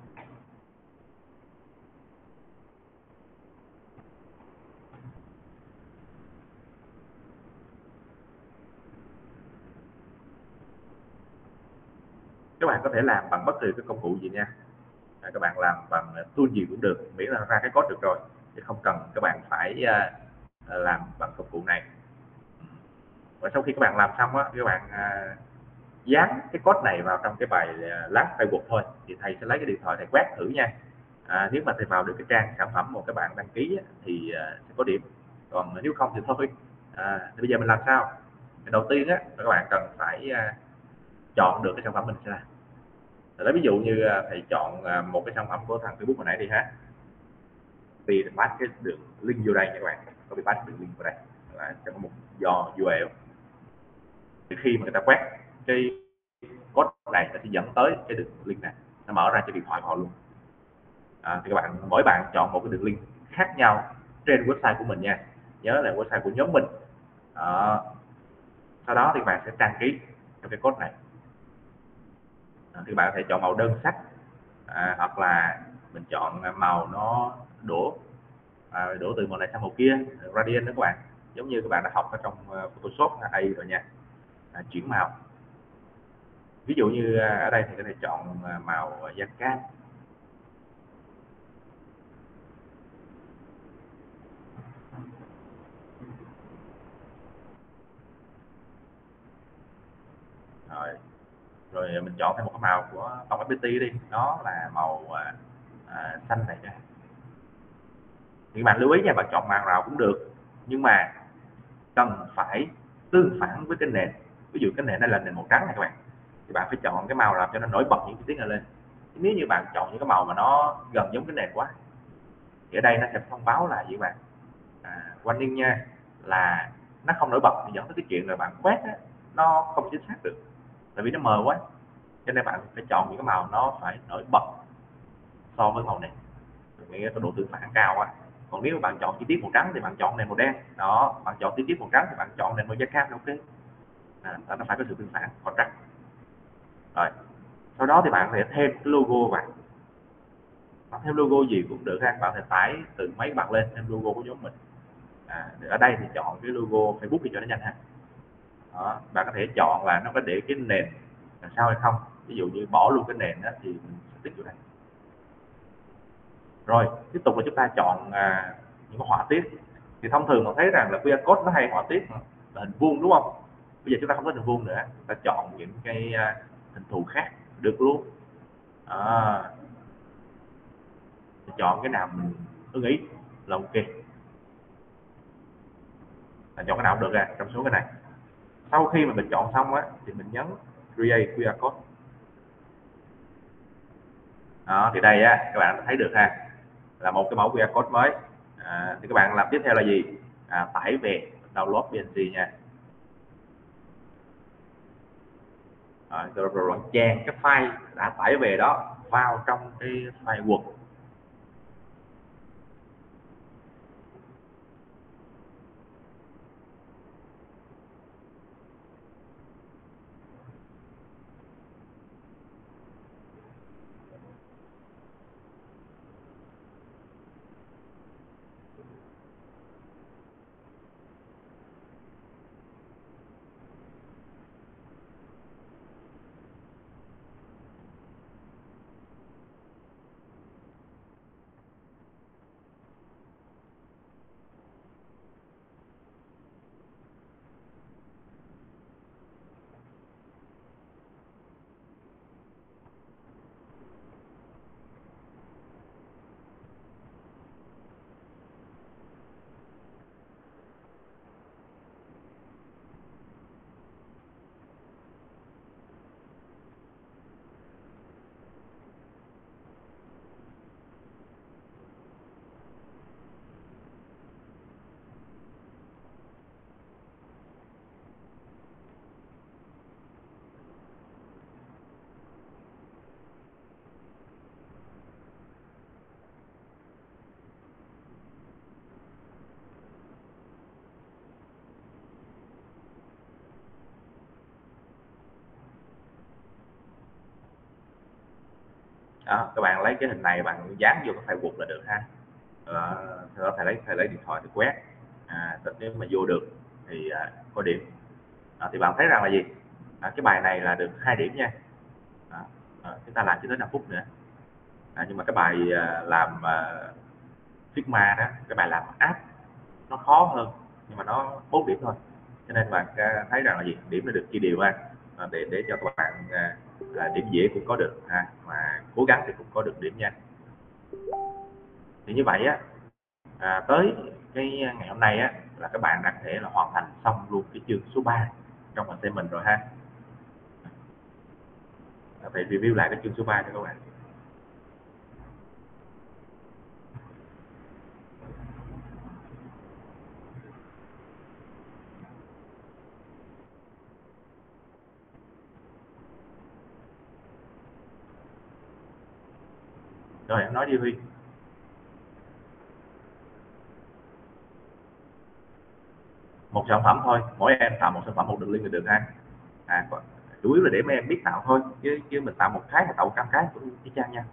các bạn có thể làm bằng bất kỳ cái công cụ gì nha. À, các bạn làm bằng tool gì cũng được, miễn là ra cái code được rồi, thì không cần các bạn phải uh, làm bằng công cụ này. Và sau khi các bạn làm xong á, các bạn uh, dán cái code này vào trong cái bài uh, lab framework thôi, thì thầy sẽ lấy cái điện thoại thầy quét thử nha. À, nếu mà thầy vào được cái trang sản phẩm mà các bạn đăng ký á, thì uh, sẽ có điểm, còn nếu không thì thôi. À, thì bây giờ mình làm sao? Thì đầu tiên á, các bạn cần phải uh, chọn được cái sản phẩm mình sẽ làm. Lấy ví dụ như thầy chọn một cái sản phẩm của thằng Facebook hồi nãy đi ha, thì pass cái đường link vô đây nha các bạn, có bị pass đường link vào đây là sẽ có một do u rờ lờ. Thì khi mà người ta quét cái code này nó sẽ dẫn tới cái đường link này, nó mở ra cho điện thoại họ luôn. À, thì các bạn mỗi bạn chọn một cái đường link khác nhau trên website của mình nha, nhớ là website của nhóm mình. À, sau đó thì bạn sẽ đăng ký trong cái code này. Thì bạn có thể chọn màu đơn sắc, à, hoặc là mình chọn màu nó đổ à, đổ từ màu này sang màu kia, gradient đó các bạn, giống như các bạn đã học ở trong Photoshop A I rồi nha. À, chuyển màu, ví dụ như ở đây thì có thể chọn màu da cam. Rồi rồi mình chọn thêm một cái màu của tổng ép pê tê đi, đó là màu à, à, xanh này nha. Thì bạn lưu ý nha, bạn chọn màu nào cũng được, nhưng mà cần phải tương phản với cái nền. Ví dụ cái nền đây là nền màu trắng này các bạn, thì bạn phải chọn cái màu làm cho nó nổi bật những chi tiết này lên. Nếu như bạn chọn những cái màu mà nó gần giống cái nền quá thì ở đây nó sẽ thông báo là gì các bạn, à, warning nha, là nó không nổi bật thì dẫn tới cái chuyện là bạn quét á, nó không chính xác được, tại vì nó mờ quá, cho nên bạn phải chọn những cái màu nó phải nổi bật so với màu nền, cái độ tương phản cao quá. Còn nếu bạn chọn chi tiết màu trắng thì bạn chọn nền màu đen, đó, bạn chọn chi tiết màu trắng thì bạn chọn nền màu da cam, ok, à, nó phải có sự tương phản contrast. Rồi sau đó thì bạn sẽ thêm cái logo vào, bạn thêm logo gì cũng được ha, bạn sẽ tải từ máy bạn lên thêm logo của nhóm mình. À, ở đây thì chọn cái logo Facebook thì cho nó nhanh ha. Đó, bạn có thể chọn là nó có để cái nền làm sao hay không, ví dụ như bỏ luôn cái nền đó thì mình sẽ tích vào đây. Rồi tiếp tục là chúng ta chọn à, những cái họa tiết, thì thông thường mình thấy rằng là quy rờ code nó hay họa tiết là hình vuông đúng không, bây giờ chúng ta không có hình vuông nữa, ta chọn những cái à, hình thù khác được luôn. À, chọn cái nào mình ưng ý là ok, là chọn cái nào cũng được ra trong số cái này. Sau khi mà mình chọn xong á thì mình nhấn create quy rờ code. Đó, thì đây á các bạn thấy được ha, là một cái mẫu quy rờ code mới. À, thì các bạn làm tiếp theo là gì, à, tải về download pê en giê nha. À, rồi, rồi bạn chèn cái file đã tải về đó vào trong cái file Word. Đó, các bạn lấy cái hình này bạn dán vô cái file Word là được ha. À, sau đó thầy lấy thầy lấy điện thoại để quét. À, nếu mà vô được thì à, có điểm. À, thì bạn thấy rằng là gì? À, cái bài này là được hai điểm nha. À, à, chúng ta làm cho tới năm phút nữa. À, nhưng mà cái bài à, làm à, Figma đó, cái bài làm app nó khó hơn, nhưng mà nó bốn điểm thôi. Cho nên bạn à, thấy rằng là gì? Điểm nó được chia đều ha. À, để để cho các bạn à, à, điểm dễ cũng có được ha, mà cố gắng thì cũng có được điểm nha. Thì như vậy á, à, tới cái ngày hôm nay á là các bạn đã có thể là hoàn thành xong luôn cái chương số ba trong assignment rồi ha. Phải review lại cái chương số ba cho các bạn. Rồi em nói đi Huy. Một sản phẩm thôi, mỗi em tạo một sản phẩm một đường link là được ha. À, chủ yếu là để mấy em biết tạo thôi, chứ chứ mình tạo một cái mà tạo trăm cái cũng y chang nha.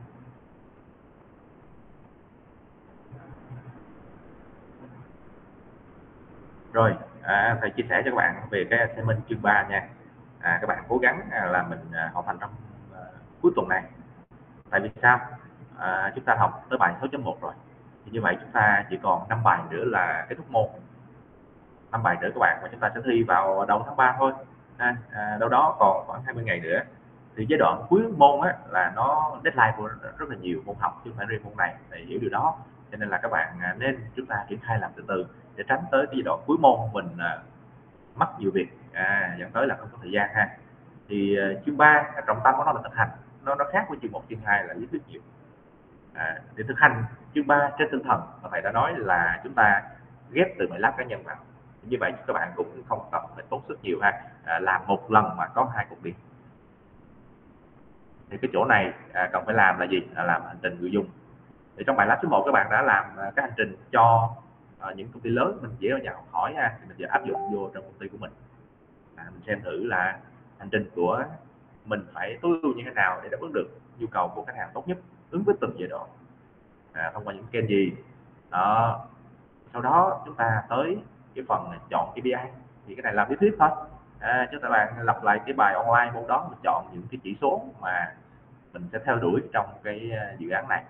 Rồi, à, thầy chia sẻ cho các bạn về cái assignment chương ba nha. À, các bạn cố gắng là mình à, hoàn thành trong à, cuối tuần này. Tại vì sao? À, chúng ta học tới bài sáu chấm một rồi. Thì như vậy chúng ta chỉ còn năm bài nữa là kết thúc môn. năm bài nữa các bạn, và chúng ta sẽ thi vào đầu tháng ba thôi. À, à, đâu đó còn khoảng hai mươi ngày nữa. Thì giai đoạn cuối môn á là nó deadline của rất là nhiều môn học chứ không phải riêng môn này, để hiểu điều đó. Cho nên là các bạn à, nên chúng ta triển khai làm từ từ để tránh tới cái giai đoạn cuối môn mình à, mất nhiều việc, à, dẫn tới là không có thời gian ha. Thì uh, chương ba trọng tâm của nó là thực hành, nó nó khác với chương một chương hai là lý thuyết nhiều. À, để thực hành chương ba trên tinh thần mà thầy đã nói là chúng ta ghép từ bài lab cá nhân vào. Như vậy các bạn cũng không cần phải tốn sức nhiều ha. À, làm một lần mà có hai cục điện. Thì cái chỗ này à, cần phải làm là gì? Là làm hành trình người dùng. Thì trong bài lab số một các bạn đã làm à, cái hành trình cho à, những công ty lớn, mình dễ nhau học hỏi ha, thì mình giờ áp dụng vô trong công ty của mình. À, mình xem thử là hành trình của mình phải tối ưu như thế nào để đáp ứng được nhu cầu của khách hàng tốt nhất, ứng với từng giai đoạn. À, thông qua những kênh gì đó. Sau đó chúng ta tới cái phần chọn ca pê i, thì cái này làm lý thuyết thôi. À, chúng ta bạn lặp lại cái bài online môn đó, mình chọn những cái chỉ số mà mình sẽ theo đuổi trong cái dự án này.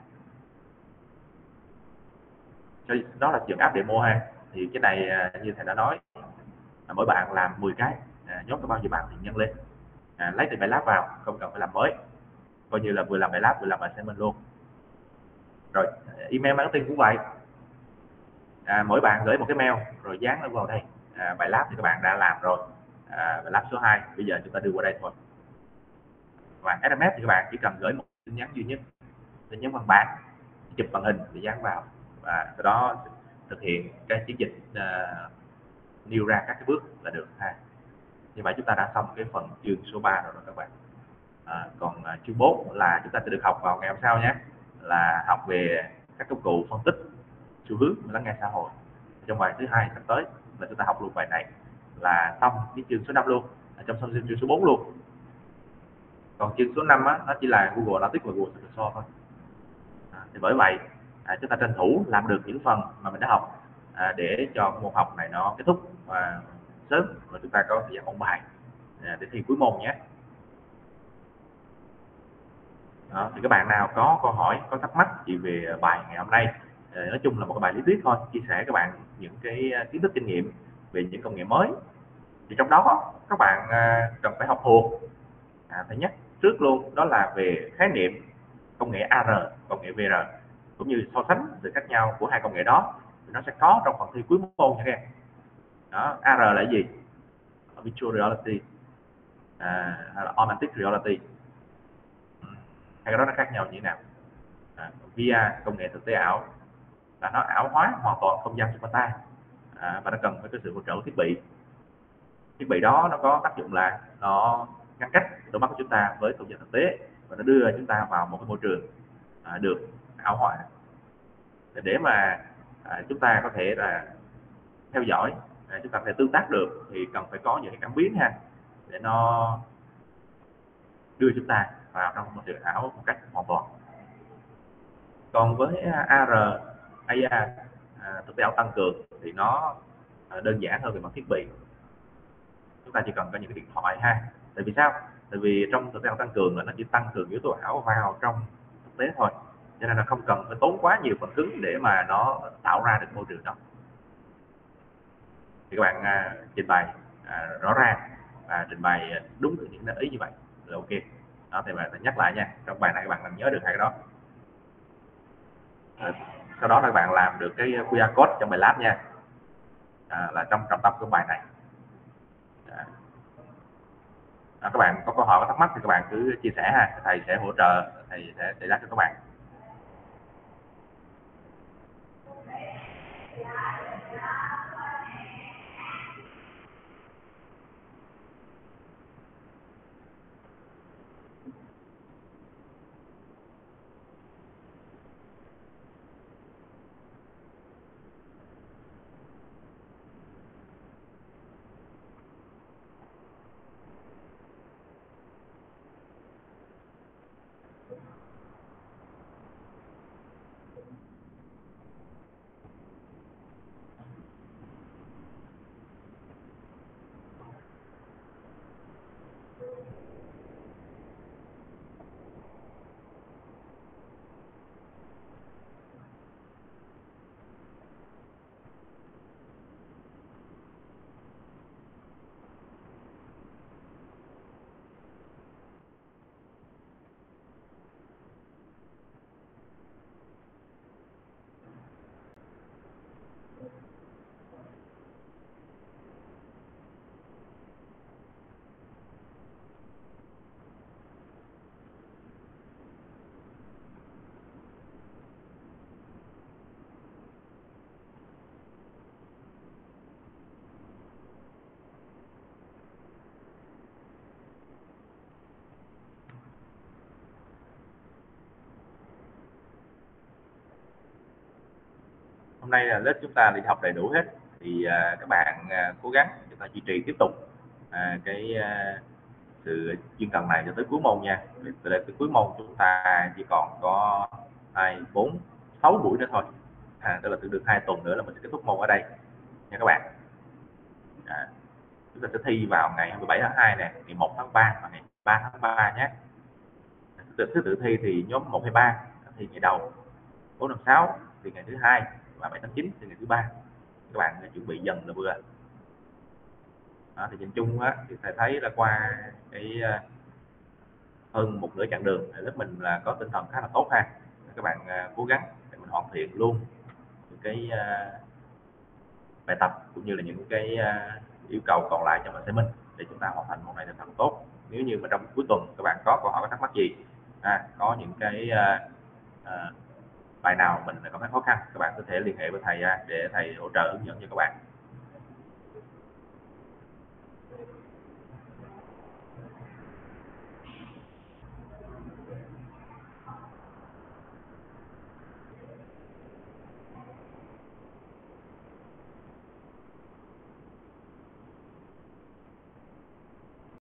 Đó là trường áp demo ha. Thì cái này như thầy đã nói, mỗi bạn làm mười cái, à, nhóm có bao nhiêu bạn thì nhân lên, à, lấy từ bài lab vào, không cần phải làm mới, coi như là vừa làm bài lab vừa làm bài assignment luôn. Rồi email marketing cũng vậy, à, mỗi bạn gửi một cái mail rồi dán nó vào đây. À, bài lab thì các bạn đã làm rồi, à, bài lab số hai bây giờ chúng ta đưa qua đây thôi. Và ét em ét thì các bạn chỉ cần gửi một tin nhắn duy nhất, tin nhắn văn bản, chụp màn hình để dán vào, và sau đó thực hiện cái chiến dịch uh, nêu ra các cái bước là được ha. Như vậy chúng ta đã xong cái phần chương số ba rồi đó các bạn. À, còn uh, chương bốn là chúng ta sẽ được học vào ngày hôm sau nhé, là học về các công cụ phân tích xu hướng và lắng nghe xã hội. Trong bài thứ hai sắp tới là chúng ta học luôn bài này là xong cái chương số năm luôn, ở trong xong chương số bốn luôn. Còn chương số năm á, nó chỉ là Google Analytics và Google Search Console thôi. À, thì bởi vậy à, chúng ta tranh thủ làm được những phần mà mình đã học, à, để cho môn học này nó kết thúc và sớm, và chúng ta có thời gian ôn bài à, để thi cuối môn nhé. Đó, thì các bạn nào có câu hỏi, có thắc mắc gì về bài ngày hôm nay, à, nói chung là một cái bài lý thuyết thôi, chia sẻ các bạn những cái kiến thức kinh nghiệm về những công nghệ mới. Thì trong đó các bạn à, cần phải học thuộc. À, thứ nhất trước luôn đó là về khái niệm công nghệ a rờ, công nghệ vê rờ, cũng như so sánh sự khác nhau của hai công nghệ đó, thì nó sẽ có trong phần thi cuối môn nha các em. Đó, a rờ là gì? Virtual reality, à, hay là augmented reality. Hai cái đó nó khác nhau như thế nào? À, vê rờ, công nghệ thực tế ảo, là nó ảo hóa hoàn toàn không gian xung quanh ta, à, và nó cần phải có sự hỗ trợ của thiết bị. Thiết bị đó nó có tác dụng là nó ngăn cách đôi mắt của chúng ta với không gian thực tế, và nó đưa chúng ta vào một cái môi trường à, được ảo hóa. Để mà à, chúng ta có thể là theo dõi, à, chúng ta có thể tương tác được, thì cần phải có những cái cảm biến ha, để nó đưa chúng ta vào trong một sự ảo một cách hoàn toàn. Còn với a rờ, a rờ, à, thực tế ảo tăng cường, thì nó à, đơn giản hơn về mặt thiết bị. Chúng ta chỉ cần có những cái điện thoại ha. Tại vì sao? Tại vì trong thực tế ảo tăng cường là nó chỉ tăng cường yếu tố ảo vào trong thực tế thôi, cho nên là không cần phải tốn quá nhiều phần cứng để mà nó tạo ra được môi trường đó. Thì các bạn à, trình bày à, rõ ràng và trình bày đúng được những ý như vậy là ok. Đó, thì bạn nhắc lại nha, trong bài này các bạn làm nhớ được hai cái đó. À, sau đó là các bạn làm được cái quy rờ code trong bài lab nha, à, là trong trọng tâm của bài này. À, à, các bạn có câu hỏi, có thắc mắc thì các bạn cứ chia sẻ ha, thầy sẽ hỗ trợ, thầy sẽ giải đáp cho các bạn. hôm nay là lớp chúng ta đi học đầy đủ hết, thì à, các bạn à, cố gắng chúng ta duy trì tiếp tục à, cái à, sự chuyên cần này cho tới cuối môn nha. Từ đây tới cuối môn chúng ta chỉ còn có hai bốn sáu buổi nữa thôi, à, tức là từ được hai tuần nữa là mình sẽ kết thúc môn ở đây nha các bạn. À, chúng ta sẽ thi vào ngày mười bảy tháng hai nè, ngày một tháng ba và ngày ba tháng ba nhé. Thứ tự, tự thi thì nhóm một hay ba thì ngày đầu, bốn năm sáu thì ngày thứ hai và bảy tháng chín thì ngày thứ ba. Các bạn chuẩn bị dần là vừa. À, thì nhìn chung á, thì thầy thấy là qua cái uh, hơn một nửa chặng đường lớp mình là có tinh thần khá là tốt ha. Các bạn uh, cố gắng để mình hoàn thiện luôn những cái uh, bài tập cũng như là những cái uh, yêu cầu còn lại trong assignment để chúng ta hoàn thành môn này thật tốt. Nếu như mà trong cuối tuần các bạn có câu hỏi có thắc mắc gì, à, có những cái uh, uh, bài nào mình có cái khó khăn, các bạn có thể liên hệ với thầy để thầy hỗ trợ hướng dẫn cho các bạn.